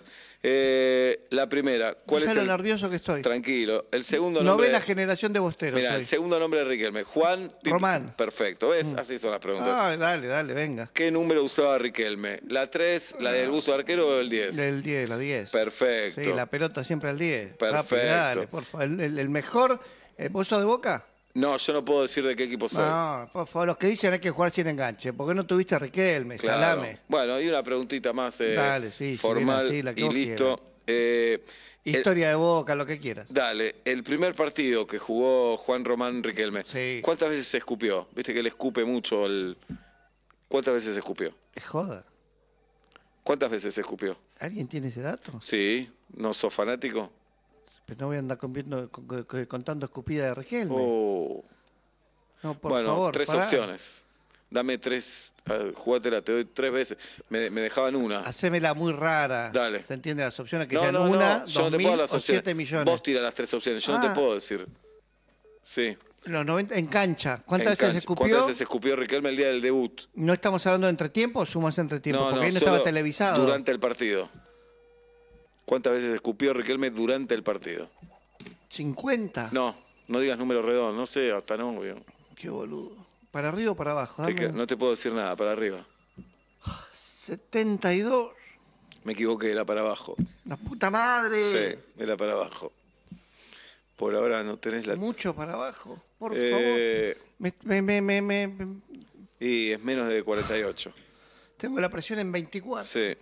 La primera, ¿cuál ¿Sabes es lo el...? nervioso que estoy? Tranquilo. El segundo nombre... Novena generación de bosteros. Mirá, soy. el segundo nombre de Riquelme. Juan... Román. Perfecto, ¿ves? Así son las preguntas. Ay, dale, venga. ¿Qué número usaba Riquelme? ¿La 3, la del buzo de arquero o el 10? Del 10, la 10. Perfecto. Sí, la pelota siempre al 10. Perfecto. Papi, dale, por favor. El mejor, ¿vos sos de Boca? No, yo no puedo decir de qué equipo soy. No, por favor, los que dicen hay que jugar sin enganche. ¿Por qué no tuviste a Riquelme, Claro. Salame? Bueno, y una preguntita más Dale, sí, formal sí, la que y vos listo. Historia de Boca, lo que quieras. Dale, el primer partido que jugó Juan Román Riquelme, ¿cuántas veces se escupió? Viste que él escupe mucho ¿Cuántas veces se escupió? Es joda. ¿Cuántas veces se escupió? ¿Alguien tiene ese dato? Sí, ¿no sos fanático? Pero no voy a andar contando escupida de Riquelme. Oh. No, por bueno, favor, 3 pará. opciones. Dame 3, jugátela, te doy 3 veces. Me dejaban una. Hacémela muy rara. Dale. ¿Se entiende las opciones? Que No, sean no, una, no, yo no te 2.000 puedo dar las o opciones. 7 millones. Vos tirás las 3 opciones, yo no te puedo decir. Sí. Los 90 en cancha. ¿Cuántas En veces cancha. escupió? ¿Cuántas veces escupió Riquelme el día del debut? ¿No estamos hablando de entretiempo o sumas entretiempo? Porque ahí no solo estaba televisado. Durante el partido. ¿Cuántas veces escupió Riquelme durante el partido? 50. No digas número redondo, no sé, hasta novio. Qué boludo. ¿Para arriba o para abajo? No te puedo decir nada, para arriba. 72. Me equivoqué, era para abajo. ¡La puta madre! Sí, era para abajo. Por ahora no tenés la... Mucho para abajo, por favor. Y es menos de 48. Tengo la presión en 24. Sí.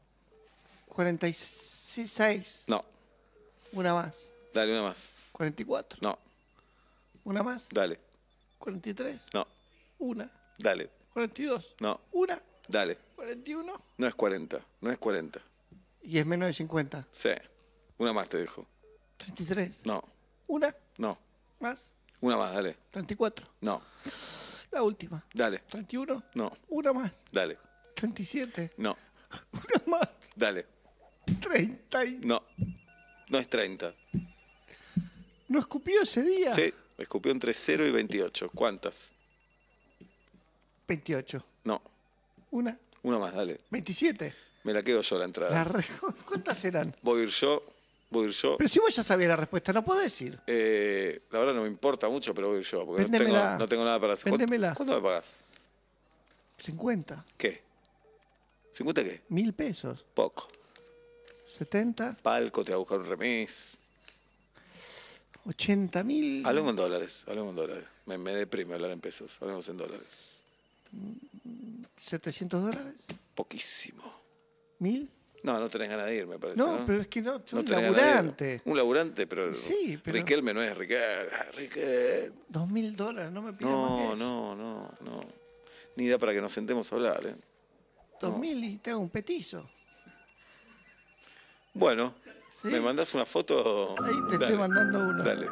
46. No. Una más. Dale, una más. 44. No. Una más. Dale. 43. No. Una. Dale. 42. No. Una. Dale. 41. No es 40, no es 40. Y es menos de 50. Sí. Una más te dejo. 33. No. Una. No. Más. Una más, dale. 34. No. La última. Dale. 31. No. Una más. Dale. 37. No. Una más. Dale. 30. No. No es 30. ¿No escupió ese día? Sí. Escupió entre 0 y 28. ¿Cuántas? 28. No. Una. Una más, dale. 27. Me la quedo yo la entrada. ¿Cuántas eran? Voy a ir yo. Pero si vos ya sabías la respuesta, no podés ir. La verdad no me importa mucho, pero voy a ir yo. Porque Véndemela. no tengo nada para hacer. Véndemela. ¿Cuánto me pagás? 50. ¿Qué? ¿50 qué? 1.000 pesos. Poco. 70. Palco, te va a buscar un remis. 80.000. Hablemos en dólares, Me deprime hablar en pesos, hablemos en dólares. ¿$700? Poquísimo. ¿1.000? No tenés ganas de ir, me parece. No, pero es que no, no un laburante. Un laburante, pero, sí, pero Riquelme no es Riquelme. $2.000, no me pidas más que eso. No. Ni da para que nos sentemos a hablar, ¿eh? 2.000 y te hago un petizo. Bueno, ¿sí? ¿Me mandás una foto? Ahí te estoy mandando una. Dale.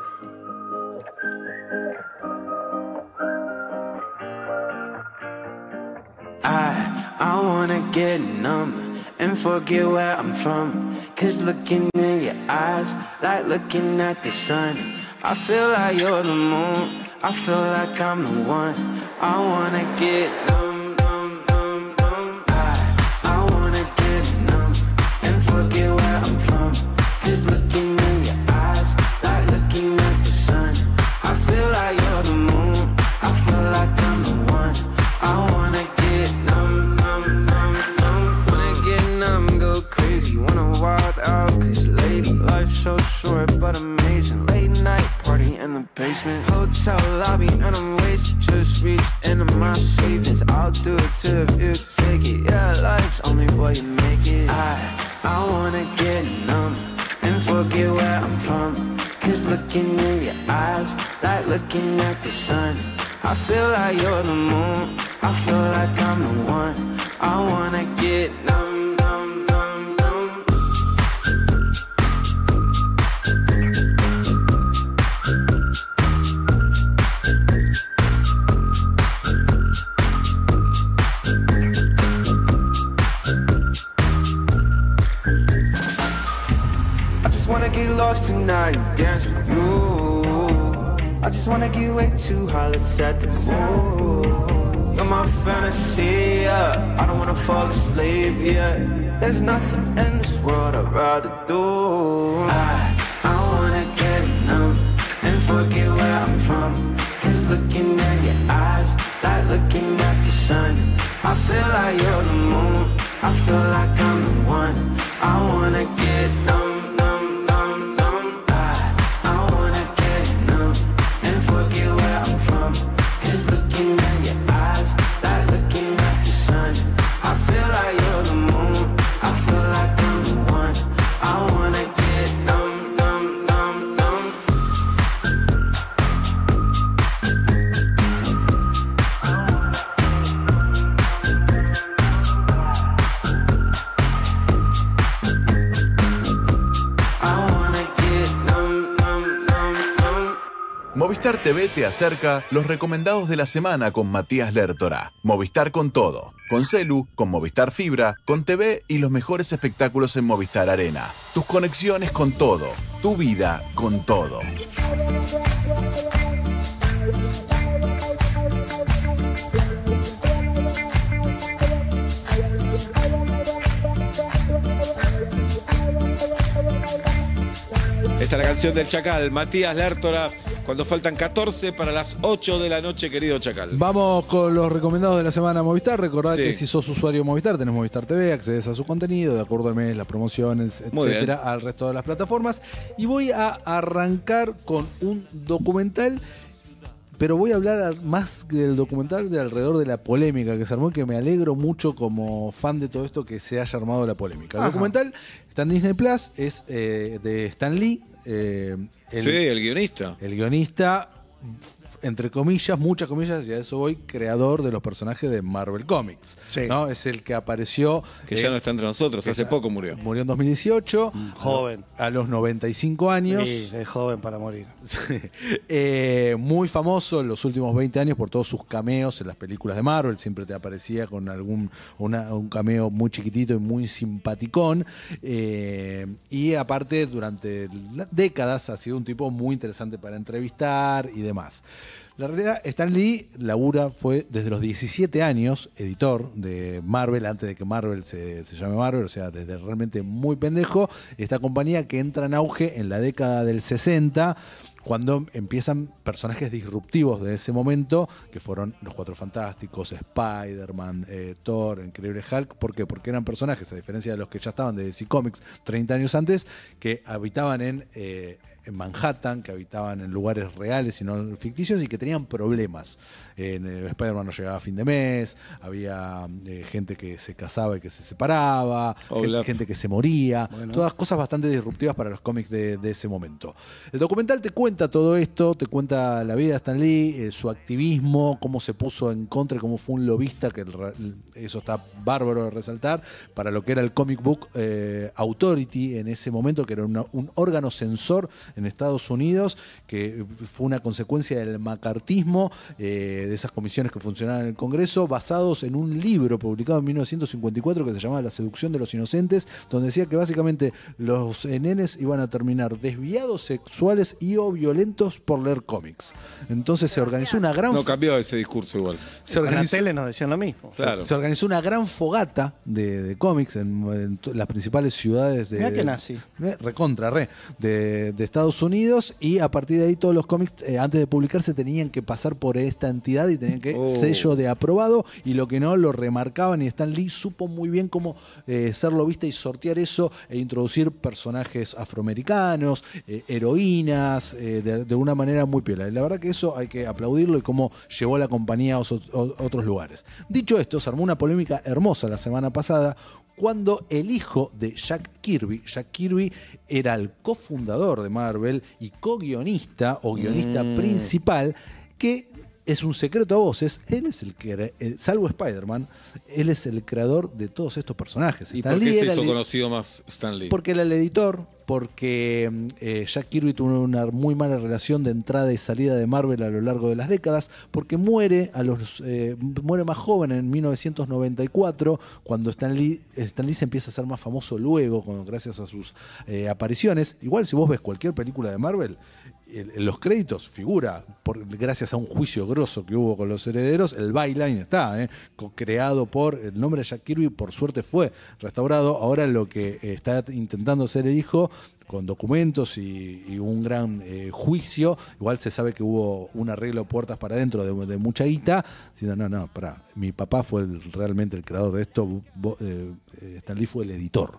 I wanna get numb and forget where I'm from. Cause looking in your eyes, like looking at the sun. I feel like you're the moon, I feel like I'm the one. I wanna get numb, numb, numb, numb. I wanna get numb and forget where I'm from. Cause looking in your eyes, like looking at the sun. I feel like you're the moon, I feel like I'm the one. I wanna get numb, numb, numb, numb. Wanna get numb, go crazy, wanna wild out. Cause lady, life's so short but amazing. Late night party in the basement, hotel lobby and I'm wasted. Just reached into my savings, I'll do it too if you take it. Yeah, life's only what you make it. I wanna get numb and forget where I'm from. Cause looking in your eyes, like looking at the sun. I feel like you're the moon, I feel like I'm the one. I wanna get numb, numb, numb, numb. I just wanna get lost tonight and dance with you. I just wanna get way too high, let's set the mood. You're my fantasy, yeah. I don't wanna fall asleep, yeah. There's nothing in this world I'd rather do. I wanna get numb and forget where I'm from. Cause looking at your eyes, like looking at the sun. I feel like you're the moon, I feel like I'm the one. I wanna get numb, numb, numb, numb. I wanna get numb and forget where I'm from. Cause looking at your eyes, like looking at the sun. I feel like you're the moon, I feel like I'm the one. I wanna get numb, numb, numb, numb. I wanna get numb, numb, numb, numb. Movistar TV te acerca los recomendados de la semana con Matías Lertora. Movistar con todo. Con Celu, con Movistar Fibra, con TV y los mejores espectáculos en Movistar Arena. Tus conexiones con todo. Tu vida con todo. Esta es la canción del Chacal, Matías Lertora, cuando faltan 14 para las 8 de la noche, querido Chacal. Vamos con los recomendados de la semana Movistar. Recordad Sí. que si sos usuario Movistar, tenés Movistar TV, accedes a su contenido, de acuerdo al mes, las promociones, Muy etcétera, bien. al resto de las plataformas. Y voy a arrancar con un documental, pero voy a hablar más del documental de alrededor de la polémica que se armó, que me alegro mucho como fan de todo esto que se haya armado la polémica. El Ajá. documental está en Disney Plus, es de Stan Lee. Sí, el guionista. El guionista, entre comillas, muchas comillas, y a eso voy, creador de los personajes de Marvel Comics. Sí. ¿No? Es el que apareció. Que ya no está entre nosotros, hace poco murió. Murió en 2018. Joven. A los 95 años. Sí, es joven para morir. Muy famoso en los últimos 20 años por todos sus cameos en las películas de Marvel. Siempre te aparecía con un cameo muy chiquitito y muy simpaticón. Y aparte, durante décadas ha sido un tipo muy interesante para entrevistar y demás. La realidad, Stan Lee fue desde los 17 años editor de Marvel, antes de que Marvel se llame Marvel, o sea, desde realmente muy pendejo. Esta compañía que entra en auge en la década del 60, cuando empiezan personajes disruptivos de ese momento, que fueron los Cuatro Fantásticos, Spider-Man, Thor, Increíble Hulk. ¿Por qué? Porque eran personajes, a diferencia de los que ya estaban de DC Comics 30 años antes, que habitaban en Manhattan, que habitaban en lugares reales y no ficticios, y que tenían problemas. Spider-Man no llegaba a fin de mes, había gente que se casaba y que se separaba, gente que se moría, todas cosas bastante disruptivas para los cómics de ese momento. El documental te cuenta todo esto, te cuenta la vida de Stan Lee, su activismo, cómo se puso en contra, cómo fue un lobista, que eso está bárbaro de resaltar, para lo que era el Comic Book Authority en ese momento, que era un órgano censor en Estados Unidos, que fue una consecuencia del macartismo, de esas comisiones que funcionaban en el Congreso, basados en un libro publicado en 1954 que se llamaba La seducción de los inocentes, donde decía que básicamente los nenes iban a terminar desviados sexuales y o violentos por leer cómics. Entonces se organizó una gran... No cambió ese discurso igual. En la tele nos decían lo mismo. Claro. Se organizó una gran fogata de cómics en las principales ciudades Mirá que nazi. De Estados Unidos, y a partir de ahí todos los cómics antes de publicarse tenían que pasar por esta entidad y tenían que sello de aprobado, y lo que no lo remarcaban, y Stan Lee supo muy bien cómo ser lobista y sortear eso e introducir personajes afroamericanos, heroínas, de una manera muy piola. Y la verdad que eso hay que aplaudirlo, y cómo llevó la compañía a otros lugares. Dicho esto, se armó una polémica hermosa la semana pasada cuando el hijo de Jack Kirby era el cofundador de Marvel y co-guionista o guionista principal, que es un secreto a voces, él es salvo Spider-Man, él es el creador de todos estos personajes. ¿Y por qué se hizo conocido más Stan Lee? Porque era el editor, porque Jack Kirby tuvo una muy mala relación de entrada y salida de Marvel a lo largo de las décadas, porque muere más joven en 1994, cuando Stan Lee se empieza a hacer más famoso luego, gracias a sus apariciones. Igual si vos ves cualquier película de Marvel, en los créditos figura, gracias a un juicio grosso que hubo con los herederos, el byline está, creado por el nombre de Jack Kirby, por suerte fue restaurado. Ahora lo que está intentando hacer el hijo, con documentos y un gran juicio, igual se sabe que hubo un arreglo puertas para adentro de mucha guita, diciendo, no, pará, mi papá fue realmente el creador de esto, Stan Lee fue el editor.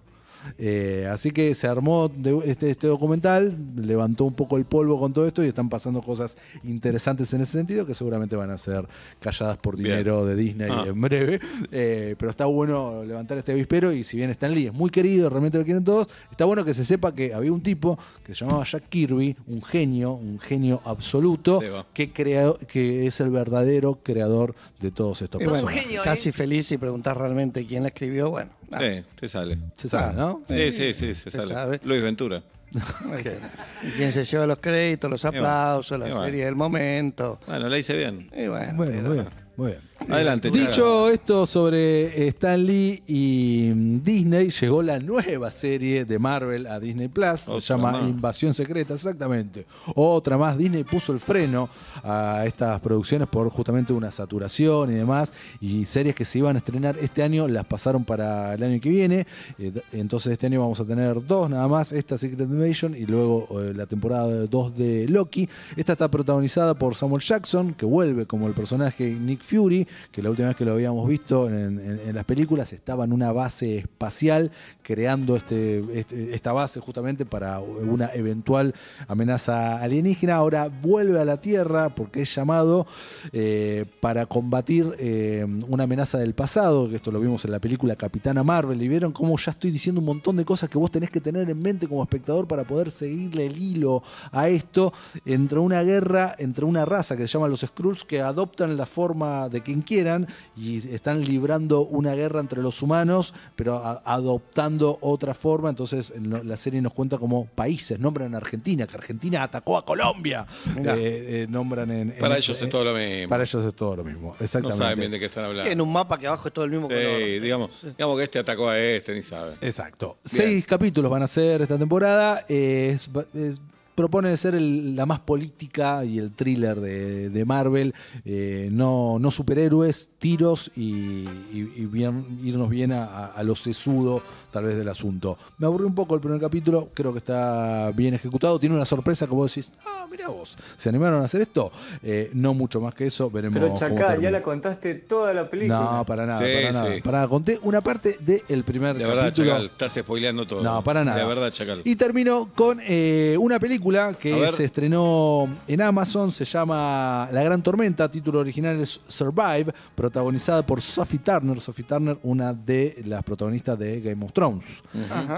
Así que se armó este documental, levantó un poco el polvo con todo esto, y están pasando cosas interesantes en ese sentido, que seguramente van a ser calladas por dinero de Disney en breve, pero está bueno levantar este avispero. Y si bien Stan Lee es muy querido, realmente lo quieren todos, está bueno que se sepa que había un tipo que se llamaba Jack Kirby, un genio absoluto, que es el verdadero creador de todos estos personajes. Bueno, casi feliz, y preguntar realmente quién la escribió, bueno. Sí, te sale. Se sabe, ¿no? Sí, se sale. Sabe. Luis Ventura. Y quien se lleva los créditos, los aplausos, la serie del momento. Bueno, la hice bien. Y bueno, muy bien. Adelante. Dicho esto sobre Stan Lee y Disney, llegó la nueva serie de Marvel a Disney Plus. Se llama Invasión Secreta, exactamente. Otra más. Disney puso el freno a estas producciones por justamente una saturación y demás. Y series que se iban a estrenar este año las pasaron para el año que viene. Entonces este año vamos a tener 2 nada más. Esta Secret Invasion y luego la temporada 2 de Loki. Esta está protagonizada por Samuel Jackson, que vuelve como el personaje Nick Fury, que la última vez que lo habíamos visto en las películas estaba en una base espacial creando esta base justamente para una eventual amenaza alienígena. Ahora vuelve a la Tierra porque es llamado para combatir una amenaza del pasado, que esto lo vimos en la película Capitana Marvel, y vieron cómo ya estoy diciendo un montón de cosas que vos tenés que tener en mente como espectador para poder seguirle el hilo a esto. Entre una guerra, entre una raza que se llama los Skrulls, que adoptan la forma de quien quieran y están librando una guerra entre los humanos, pero adoptando otra forma. Entonces la serie nos cuenta como países, nombran a Argentina, que Argentina atacó a Colombia, nombran para ellos es todo lo mismo. Para ellos es todo lo mismo, exactamente. No saben bien de qué están hablando. En un mapa que abajo es todo el mismo color. Digamos que este atacó a este, ni sabe. Exacto. Bien. 6 capítulos van a ser esta temporada. propone ser la más política y el thriller de Marvel, no superhéroes, tiros y irnos bien a lo sesudo tal vez del asunto. Me aburrió un poco el primer capítulo, creo que está bien ejecutado, tiene una sorpresa que vos decís, mirá vos, ¿se animaron a hacer esto? No mucho más que eso, veremos. Pero Chacal, ya la contaste toda la película. No, para nada, Sí, para nada. sí. Para nada. Conté una parte del primer De verdad, capítulo. Chacal, estás spoileando todo. No, para nada. De verdad, Chacal. Y termino con una película que se estrenó en Amazon, se llama La Gran Tormenta, título original es Survive, protagonizada por Sophie Turner. Sophie Turner, una de las protagonistas de Game of Thrones. Ajá.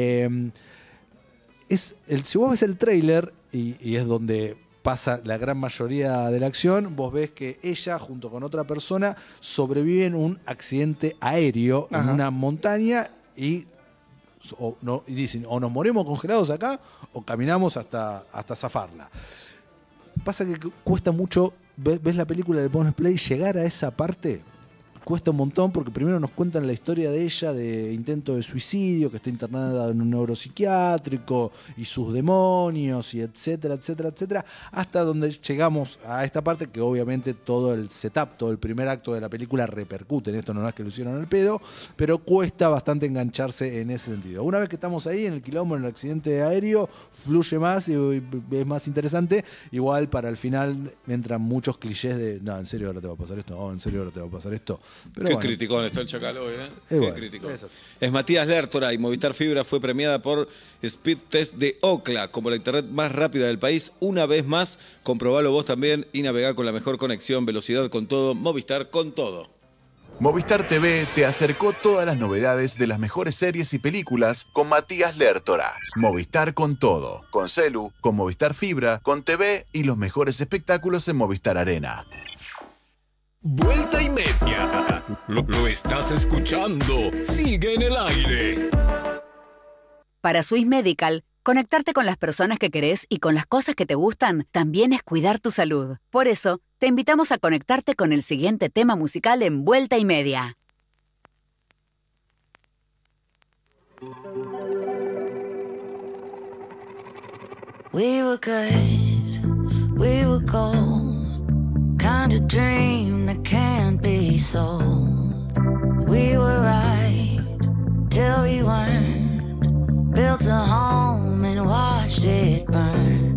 Si vos ves el tráiler, y es donde pasa la gran mayoría de la acción, vos ves que ella junto con otra persona sobreviven un accidente aéreo en una montaña y dicen, o nos morimos congelados acá o caminamos hasta zafarla. Pasa que cuesta mucho, ves la película, le pones play, llegar a esa parte cuesta un montón porque primero nos cuentan la historia de ella, de intento de suicidio, que está internada en un neuropsiquiátrico y sus demonios y etcétera, etcétera, etcétera, hasta donde llegamos a esta parte que obviamente todo el setup, todo el primer acto de la película repercute en esto, no es que lo hicieron al pedo, pero cuesta bastante engancharse en ese sentido. Una vez que estamos ahí en el quilombo, en el accidente aéreo, fluye más y es más interesante. Igual para el final entran muchos clichés de, no, en serio ahora te va a pasar esto, no, en serio ahora te va a pasar esto. Pero Qué bueno. criticón está el Chacal hoy, ¿eh? Qué Bueno, criticón. es así. Es Matías Lertora y Movistar Fibra fue premiada por Speed Test de Ookla como la internet más rápida del país. Una vez más, comprobalo vos también y navegá con la mejor conexión, velocidad con todo, Movistar con todo. Movistar TV te acercó todas las novedades de las mejores series y películas con Matías Lertora. Movistar con todo, con celu, con Movistar Fibra, con TV y los mejores espectáculos en Movistar Arena. Vuelta y media. Lo estás escuchando. Sigue en el aire. Para Swiss Medical, conectarte con las personas que querés y con las cosas que te gustan también es cuidar tu salud. Por eso, te invitamos a conectarte con el siguiente tema musical en Vuelta y Media. We were good, we were gold. Kind of dream that can't be sold. We were right till we weren't. Built a home and watched it burn.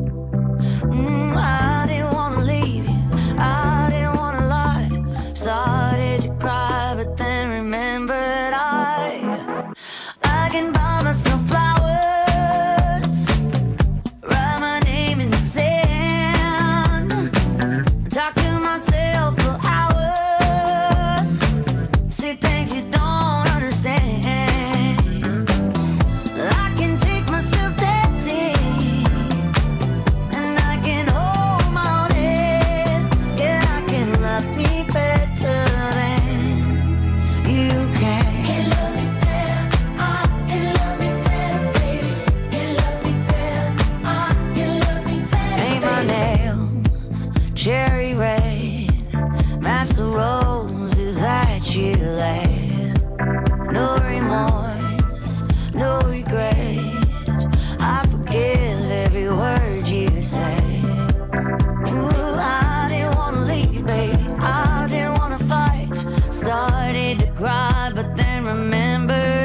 I didn't want to leave you, I didn't want to lie. Started to cry but then remembered I can buy myself flowers, write my name in the sand, talk to myself for hours, see things you don't understand. I can take myself dancing, and I can hold my own head. Yeah, I can love me better than you can. Can love me better, I can love me better, baby. Can love me better, I can love me better. Paint my nails cherry red, match the roses that you laid. No remorse, no regret. I forgive every word you say. Ooh, I didn't wanna leave, baby. I didn't wanna fight. Started to cry, but then remembered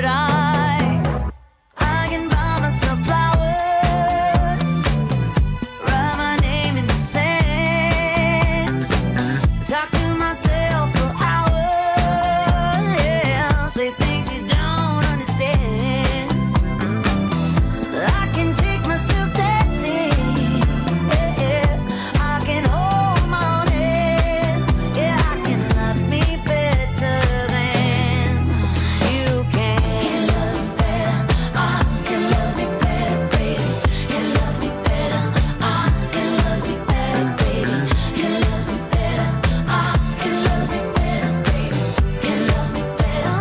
I can buy myself flowers, write my name in the sand, talk to myself for hours, yeah, say things you don't understand. I can take myself dancing, yeah, I can hold my own head, yeah, I can love me better than you can. Can love me better, I can love me better, baby. Can love me better, I can love me better, baby. Can love me better, I can love me better, baby. Can love me better,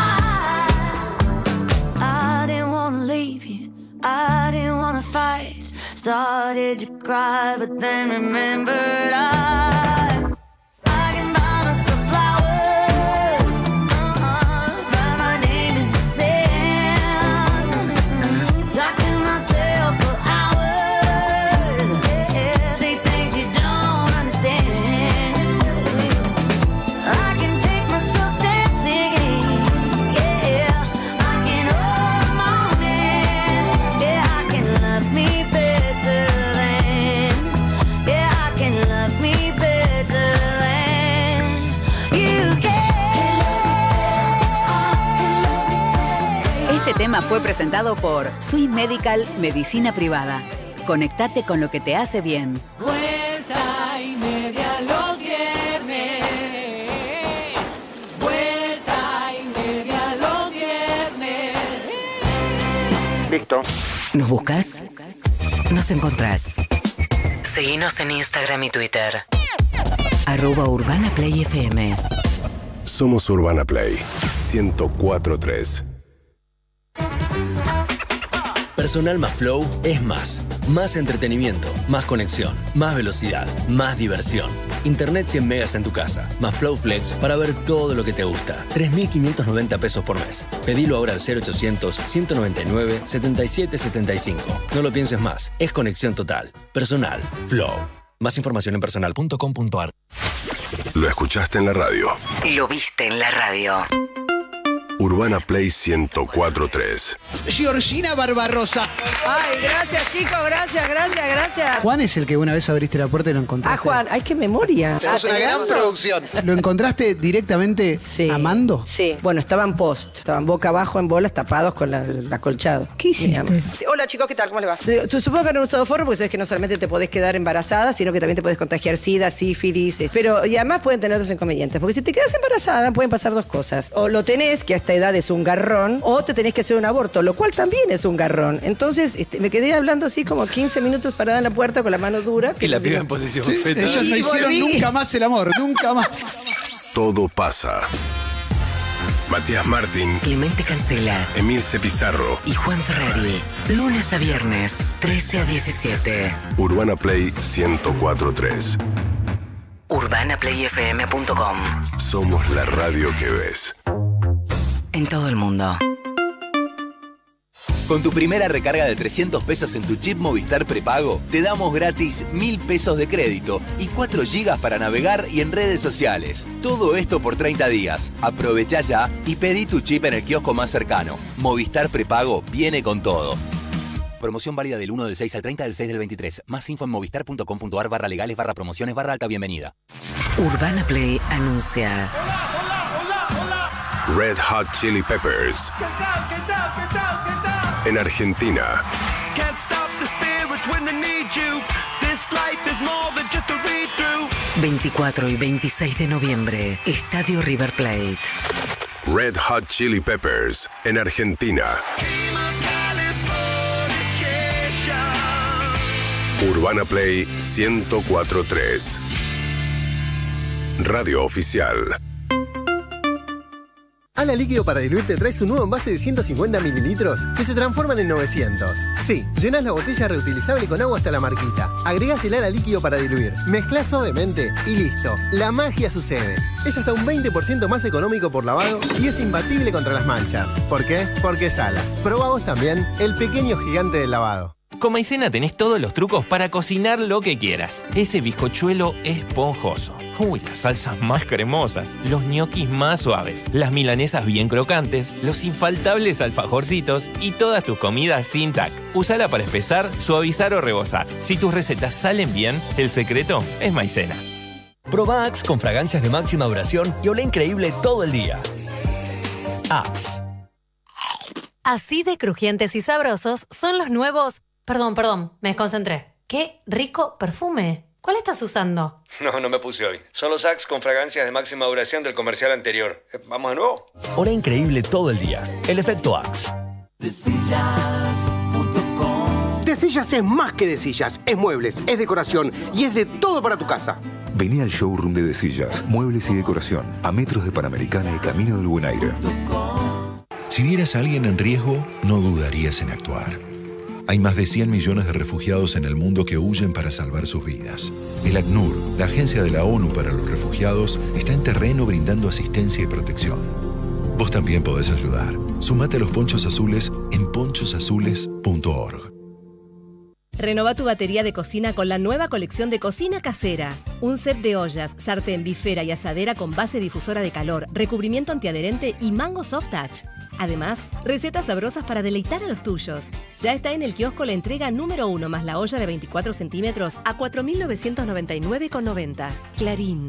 I didn't wanna leave you, I didn't wanna fight. Started to cry, but then remembered I can buy myself flowers, write my name in the sand, talk to myself for hours, tema fue presentado por Sui Medical Medicina Privada. Conectate con lo que te hace bien. Vuelta y media los viernes. Vuelta y media los viernes. Listo. ¿Nos buscas? Nos encontrás. Seguinos en Instagram y Twitter. @UrbanaPlayFM. Somos Urbana Play 104.3. Personal más Flow es más. Más entretenimiento, más conexión, más velocidad, más diversión. Internet 100 megas en tu casa, más Flow Flex para ver todo lo que te gusta. 3.590 pesos por mes. Pedilo ahora al 0800-199-7775. No lo pienses más, es conexión total. Personal Flow. Más información en personal.com.ar. Lo escuchaste en la radio. Lo viste en la radio. Urbana Play 104.3. Georgina Barbarosa. Ay, gracias chicos, gracias. Juan es el que una vez abriste la puerta y lo encontraste. Ah, Juan, ay, qué memoria. Es una gran producción. ¿Lo encontraste directamente amando? Sí. Bueno, estaban boca abajo en bolas tapados con el acolchado. ¿Qué hiciste? Hola chicos, ¿qué tal? ¿Cómo le va? Supongo que no han usado forro porque sabes que no solamente te podés quedar embarazada, sino que también te podés contagiar SIDA, sífilis. Pero y además pueden tener otros inconvenientes. Porque si te quedas embarazada pueden pasar dos cosas. O lo tenés, que a esta edad es un garrón, o te tenés que hacer un aborto, lo cual también es un garrón. Entonces me quedé hablando así como 15 minutos parada en la puerta con la mano dura. Y la piba en posición fetal. Ellos no hicieron nunca más el amor, nunca más. Todo pasa. Matías Martín, Clemente Cancela, Emilce Pizarro y Juan Ferrari. Lunes a viernes, 13 a 17. Urbana Play 104.3. UrbanaPlayFM.com. Somos la radio que ves. En todo el mundo. Con tu primera recarga de 300 pesos en tu chip Movistar prepago, te damos gratis 1.000 pesos de crédito y 4 gigas para navegar y en redes sociales. Todo esto por 30 días. Aprovecha ya y pedí tu chip en el kiosco más cercano. Movistar prepago viene con todo. Promoción válida del 1 del 6 al 30 del 6 del 23. Más info en movistar.com.ar/legales/promociones/alta bienvenida. Urbana Play anuncia. Red Hot Chili Peppers. En Argentina. 24 y 26 de noviembre, Estadio River Plate. Red Hot Chili Peppers. En Argentina. Urbana Play 104.3. Radio oficial. Ala Líquido para Diluir te trae su nuevo envase de 150 mililitros que se transforman en 900. Sí, llenas la botella reutilizable con agua hasta la marquita. Agregás el Ala Líquido para Diluir, mezclás suavemente y listo. La magia sucede. Es hasta un 20% más económico por lavado y es imbatible contra las manchas. ¿Por qué? Porque es Ala. Probá vos también el pequeño gigante del lavado. Con Maicena tenés todos los trucos para cocinar lo que quieras. Ese bizcochuelo esponjoso. Uy, las salsas más cremosas, los ñoquis más suaves, las milanesas bien crocantes, los infaltables alfajorcitos y todas tus comidas sin tac. Usala para espesar, suavizar o rebozar. Si tus recetas salen bien, el secreto es Maicena. Proba Axe con fragancias de máxima duración y olé increíble todo el día. Axe. Así de crujientes y sabrosos son los nuevos... Perdón, me desconcentré. ¡Qué rico perfume! ¿Cuál estás usando? No me puse hoy. Son los Axe con fragancias de máxima duración del comercial anterior. ¿Vamos de nuevo? Olé increíble todo el día. El efecto Axe. Desillas.com. Desillas es más que de sillas. Es muebles, es decoración y es de todo para tu casa. Vení al showroom de Desillas, muebles y decoración, a metros de Panamericana y Camino del Buen Aire. Si vieras a alguien en riesgo, no dudarías en actuar. Hay más de 100 millones de refugiados en el mundo que huyen para salvar sus vidas. El ACNUR, la agencia de la ONU para los refugiados, está en terreno brindando asistencia y protección. Vos también podés ayudar. Sumate a los Ponchos Azules en ponchosazules.org. Renova tu batería de cocina con la nueva colección de cocina casera. Un set de ollas, sartén, bifera y asadera con base difusora de calor, recubrimiento antiadherente y mango soft touch. Además, recetas sabrosas para deleitar a los tuyos. Ya está en el kiosco la entrega número 1 más la olla de 24 centímetros a 4.999,90. Clarín.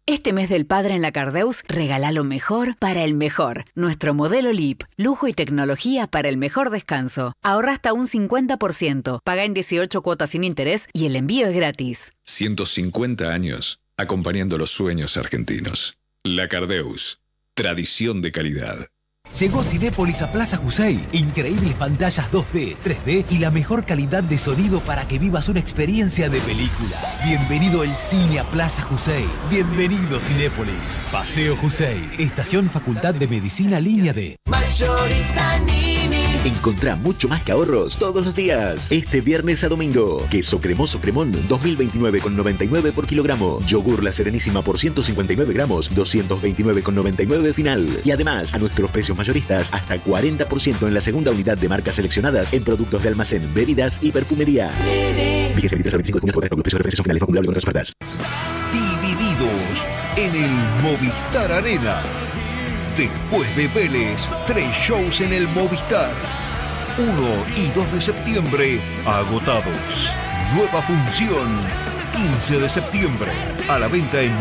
Este mes del padre en la Cardeus, regala lo mejor para el mejor. Nuestro modelo LEAP, lujo y tecnología para el mejor descanso. Ahorra hasta un 50%, paga en 18 cuotas sin interés y el envío es gratis. 150 años acompañando los sueños argentinos. La Cardeus, tradición de calidad. Llegó Cinépolis a Plaza Jusey. Increíbles pantallas 2D, 3D y la mejor calidad de sonido para que vivas una experiencia de película. Bienvenido el cine a Plaza Jusey. Bienvenido Cinépolis. Paseo Jusey. Estación Facultad de Medicina Línea D. Mayorista Nini. Encontrá mucho más que ahorros todos los días. Este viernes a domingo. Queso cremoso cremón 2029,99 por kilogramo. Yogur La Serenísima por 159 gramos 229,99 final. Y además a nuestros precios mayoristas hasta 40% en la segunda unidad de marcas seleccionadas en productos de almacén, bebidas y perfumería. Vigencia 23 al 25 de junio con los precios de referencia finales no acumulables con otras ofertas. Divididos en el Movistar Arena. Después de Vélez, 3 shows en el Movistar. 1 y 2 de septiembre, agotados. Nueva función, 15 de septiembre. A la venta en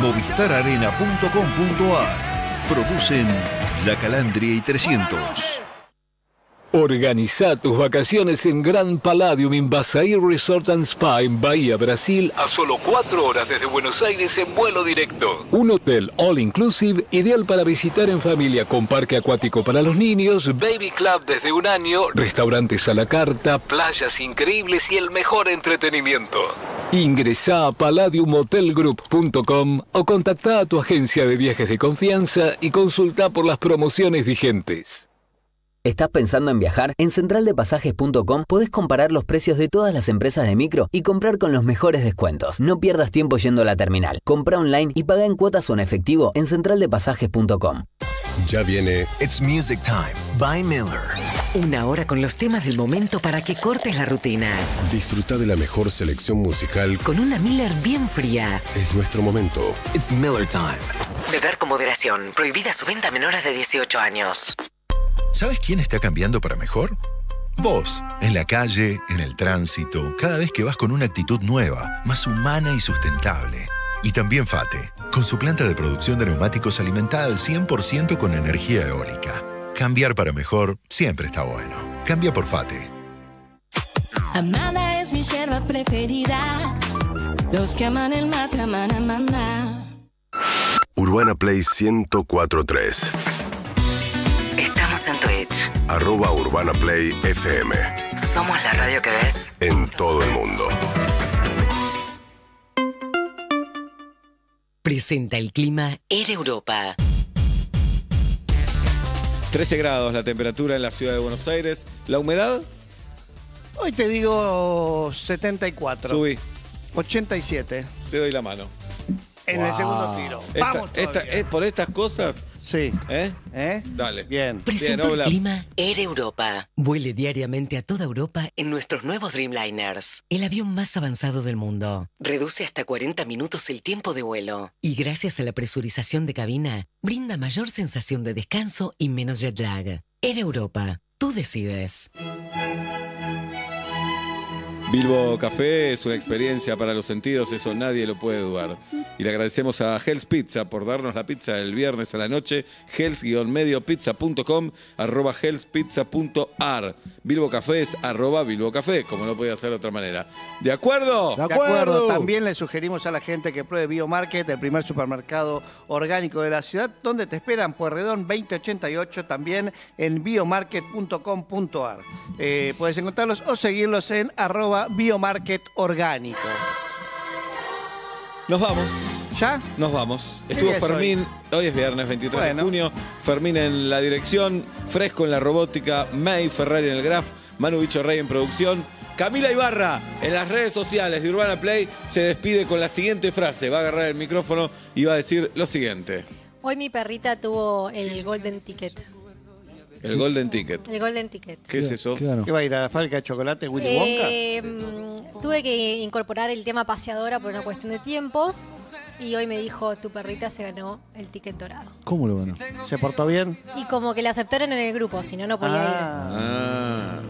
movistararena.com.ar. Producen La Calandria y 300. Organiza tus vacaciones en Gran Palladium Invasair Resort and Spa en Bahía, Brasil, a solo 4 horas desde Buenos Aires en vuelo directo. Un hotel all inclusive, ideal para visitar en familia, con parque acuático para los niños, baby club desde 1 año, restaurantes a la carta, playas increíbles y el mejor entretenimiento. Ingresá a palladiumhotelgroup.com o contactá a tu agencia de viajes de confianza y consultá por las promociones vigentes. ¿Estás pensando en viajar? En centraldepasajes.com podés comparar los precios de todas las empresas de micro y comprar con los mejores descuentos. No pierdas tiempo yendo a la terminal. Compra online y paga en cuotas o en efectivo en centraldepasajes.com. Ya viene It's Music Time by Miller. 1 hora con los temas del momento para que cortes la rutina. Disfruta de la mejor selección musical con una Miller bien fría. Es nuestro momento. It's Miller Time. Beber con moderación. Prohibida su venta a menores de 18 años. ¿Sabes quién está cambiando para mejor? Vos, en la calle, en el tránsito, cada vez que vas con una actitud nueva, más humana y sustentable. Y también Fate, con su planta de producción de neumáticos alimentada al 100% con energía eólica. Cambiar para mejor siempre está bueno. Cambia por Fate. Amada es mi yerba preferida. Los que aman el mate aman a mamá. Urbana Play 104.3. Estamos en Twitch. @Urbana Play FM. Somos la radio que ves en todo el mundo. Presenta el clima Air Europa. 13 grados la temperatura en la ciudad de Buenos Aires. ¿La humedad? Hoy te digo 74. Subí. 87. Te doy la mano. En el segundo tiro. Vamos por estas cosas. Sí. ¿Eh? Dale. Bien. Presentó el clima Air Europa. Vuele diariamente a toda Europa en nuestros nuevos Dreamliners. El avión más avanzado del mundo. Reduce hasta 40 minutos el tiempo de vuelo. Y gracias a la presurización de cabina, brinda mayor sensación de descanso y menos jet lag. Air Europa. Tú decides. Bilbo Café es una experiencia para los sentidos, eso nadie lo puede dudar. Y le agradecemos a Hell's Pizza por darnos la pizza el viernes a la noche. hells-mediopizza.com, @hellspizza.ar. Bilbo Café es @Bilbo Café, como no podía ser de otra manera. ¿De acuerdo? De acuerdo. También le sugerimos a la gente que pruebe Biomarket, el primer supermercado orgánico de la ciudad, donde te esperan Pueyrredón 2088, también en biomarket.com.ar. Puedes encontrarlos o seguirlos en @Biomarket Orgánico. Nos vamos. ¿Ya? Nos vamos. ¿Qué Estuvo día es Fermín, hoy es viernes 23 de junio. Fermín en la dirección, Fresco en la robótica, May Ferrari en el graph, Manu Bicho Rey en producción. Camila Ibarra en las redes sociales de Urbana Play se despide con la siguiente frase. Va a agarrar el micrófono y va a decir lo siguiente. Hoy mi perrita tuvo el Golden Ticket. El Golden Ticket. El Golden Ticket. ¿Qué es eso? ¿Qué va a ir a la fábrica de chocolate Willy Wonka? Tuve que incorporar el tema paseadora por una cuestión de tiempos y hoy me dijo, tu perrita se ganó el ticket dorado. ¿Cómo lo ganó? ¿Se portó bien? Y como que la aceptaron en el grupo, si no, no podía ir.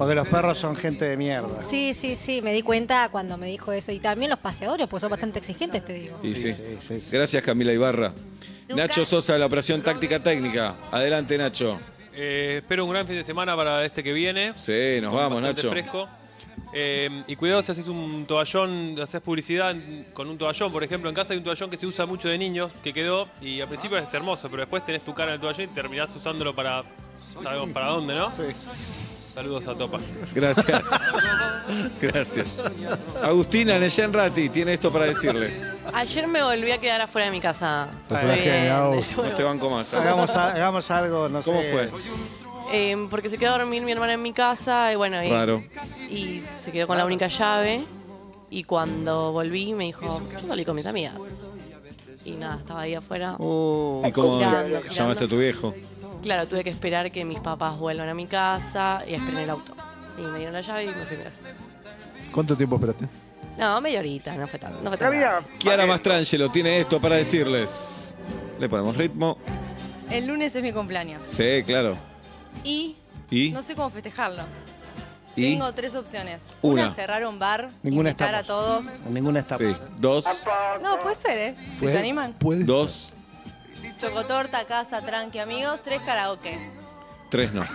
Porque los perros son gente de mierda. Sí, me di cuenta cuando me dijo eso. Y también los paseadores, pues son bastante exigentes, te digo. Y sí. Gracias, Camila Ibarra. Nacho Sosa de la Operación Táctica Técnica. Adelante, Nacho. Espero un gran fin de semana para este que viene. Sí, nos vamos, Nacho. Fresco. Y cuidado si haces un toallón, haces publicidad con un toallón, por ejemplo. En casa hay un toallón que se usa mucho de niños, que quedó, y al principio es hermoso, pero después tenés tu cara en el toallón y terminás usándolo para... ¿Sabemos para dónde, no? Sí. Saludos a Topa. Gracias. Gracias. Agustina Neyenrati tiene esto para decirles. Ayer me volví a quedar afuera de mi casa. No te banco más. Hagamos algo, no sé. ¿Cómo fue? Porque se quedó a dormir mi hermana en mi casa y bueno, Raro. Y se quedó con la única llave. Y cuando volví me dijo, yo salí con mis amigas. Y nada, estaba ahí afuera. ¿Y cómo llamaste a tu viejo? Claro, tuve que esperar que mis papás vuelvan a mi casa y esperé en el auto. Y me dieron la llave y me fui a mi casa. ¿Cuánto tiempo esperaste? No, media horita, no fue tan largo. Chiara Mastrangelo tiene esto para decirles. Le ponemos ritmo. El lunes es mi cumpleaños. Sí, claro. Y no sé cómo festejarlo. ¿Y? Tengo 3 opciones. Una. Cerrar un bar, Ninguna invitar a estamos. todos. Ninguna estamos. Sí. 2. No, puede ser, ¿eh? Si se animan. 2. Chocotorta, casa, tranqui, amigos. 3, karaoke. 3 no.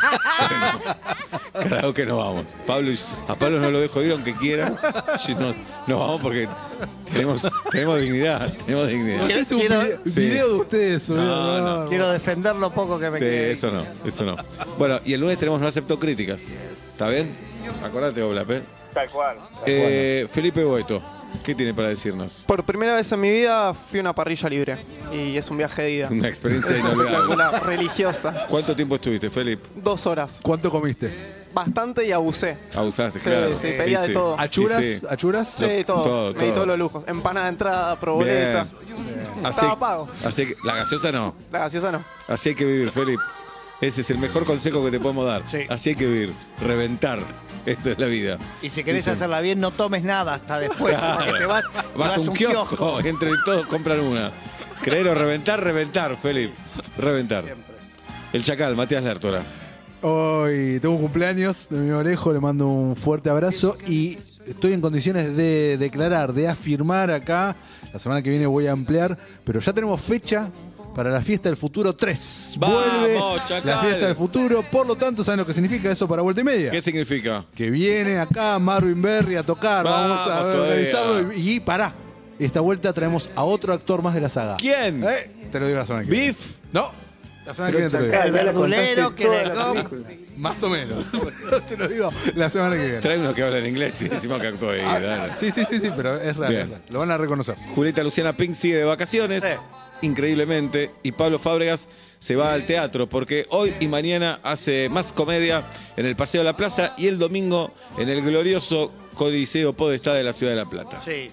Karaoke no vamos. A Pablo no lo dejo ir aunque quiera. No vamos porque tenemos dignidad. Tenemos dignidad. Es un video de ustedes. No. Quiero defender lo poco que me quede. Eso no. Bueno, y el lunes tenemos No Acepto Críticas. ¿Está bien? Acordate, Oblap, ¿eh? Tal cual. Felipe Boeto, ¿qué tiene para decirnos? Por primera vez en mi vida fui a una parrilla libre y es un viaje de ida. Una experiencia inolvidable. Una religiosa. ¿Cuánto tiempo estuviste, Felipe? 2 horas. ¿Cuánto comiste? Bastante y abusé. Abusaste, Sí, claro. sí, pedía de todo. ¿Achuras? Sí. ¿Achuras? Sí, todo. Me di todos los lujos. Empanada de entrada, proboleta. Estaba pago. Así que la gaseosa no. La gaseosa no. Así hay que vivir, Felipe. Ese es el mejor consejo que te podemos dar. Sí. Así hay que vivir. Reventar. Esa es la vida. Y si querés hacerla bien, no tomes nada hasta después. Porque te vas a un kiosco. Entre todos compran una. Creer o reventar, Felipe. Reventar. El Chacal, Matías Lertora. Hoy tengo un cumpleaños de mi orejo, le mando un fuerte abrazo y estoy en condiciones de declarar, de afirmar acá. La semana que viene voy a ampliar, pero ya tenemos fecha para la Fiesta del Futuro 3. Vuelve la Fiesta del Futuro, por lo tanto, ¿saben lo que significa eso para Vuelta y Media? ¿Qué significa? Que viene acá Marvin Berry a tocar, vamos a organizarlo y pará. Esta vuelta traemos a otro actor más de la saga. ¿Quién? Te lo digo la semana que viene. ¿Beef? No, la semana que viene te lo digo. El verdulero que dejó. Más o menos. Te lo digo la semana que viene. Trae uno que habla en inglés y decimos que actuó ahí. Dale. Sí, pero es real, es real. Lo van a reconocer. Julieta Luciana Pink sigue de vacaciones. Increíblemente. Y Pablo Fábregas se va al teatro porque hoy y mañana hace más comedia en el Paseo de la Plaza y el domingo en el glorioso Coliseo Podestá de la Ciudad de La Plata. Sí.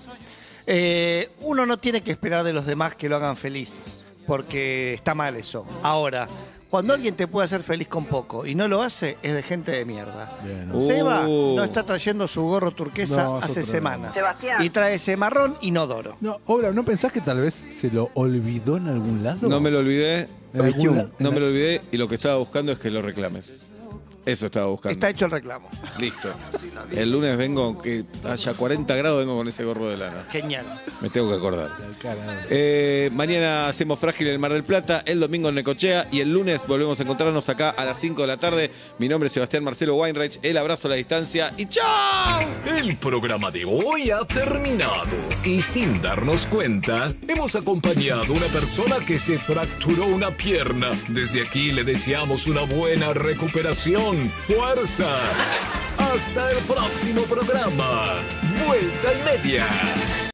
Uno no tiene que esperar de los demás que lo hagan feliz, porque está mal eso. Ahora, cuando alguien te puede hacer feliz con poco y no lo hace, es de gente de mierda. Bien. Seba no está trayendo su gorro turquesa hace semanas. Sebastián. Y trae ese marrón inodoro. No, Obra, ¿no pensás que tal vez se lo olvidó en algún lado? No me lo olvidé. No me lo olvidé y lo que estaba buscando es que lo reclames. Eso estaba buscando. Está hecho el reclamo. Listo. El lunes vengo, aunque haya 40 grados, vengo con ese gorro de lana. Genial. Me tengo que acordar. Mañana hacemos Frágil en el Mar del Plata, el domingo en Necochea y el lunes volvemos a encontrarnos acá a las 5 de la tarde. Mi nombre es Sebastián Marcelo Weinreich. El abrazo a la distancia y ¡chao! El programa de hoy ha terminado y sin darnos cuenta hemos acompañado a una persona que se fracturó una pierna. Desde aquí le deseamos una buena recuperación. ¡Fuerza! Hasta el próximo programa. Vuelta y Media.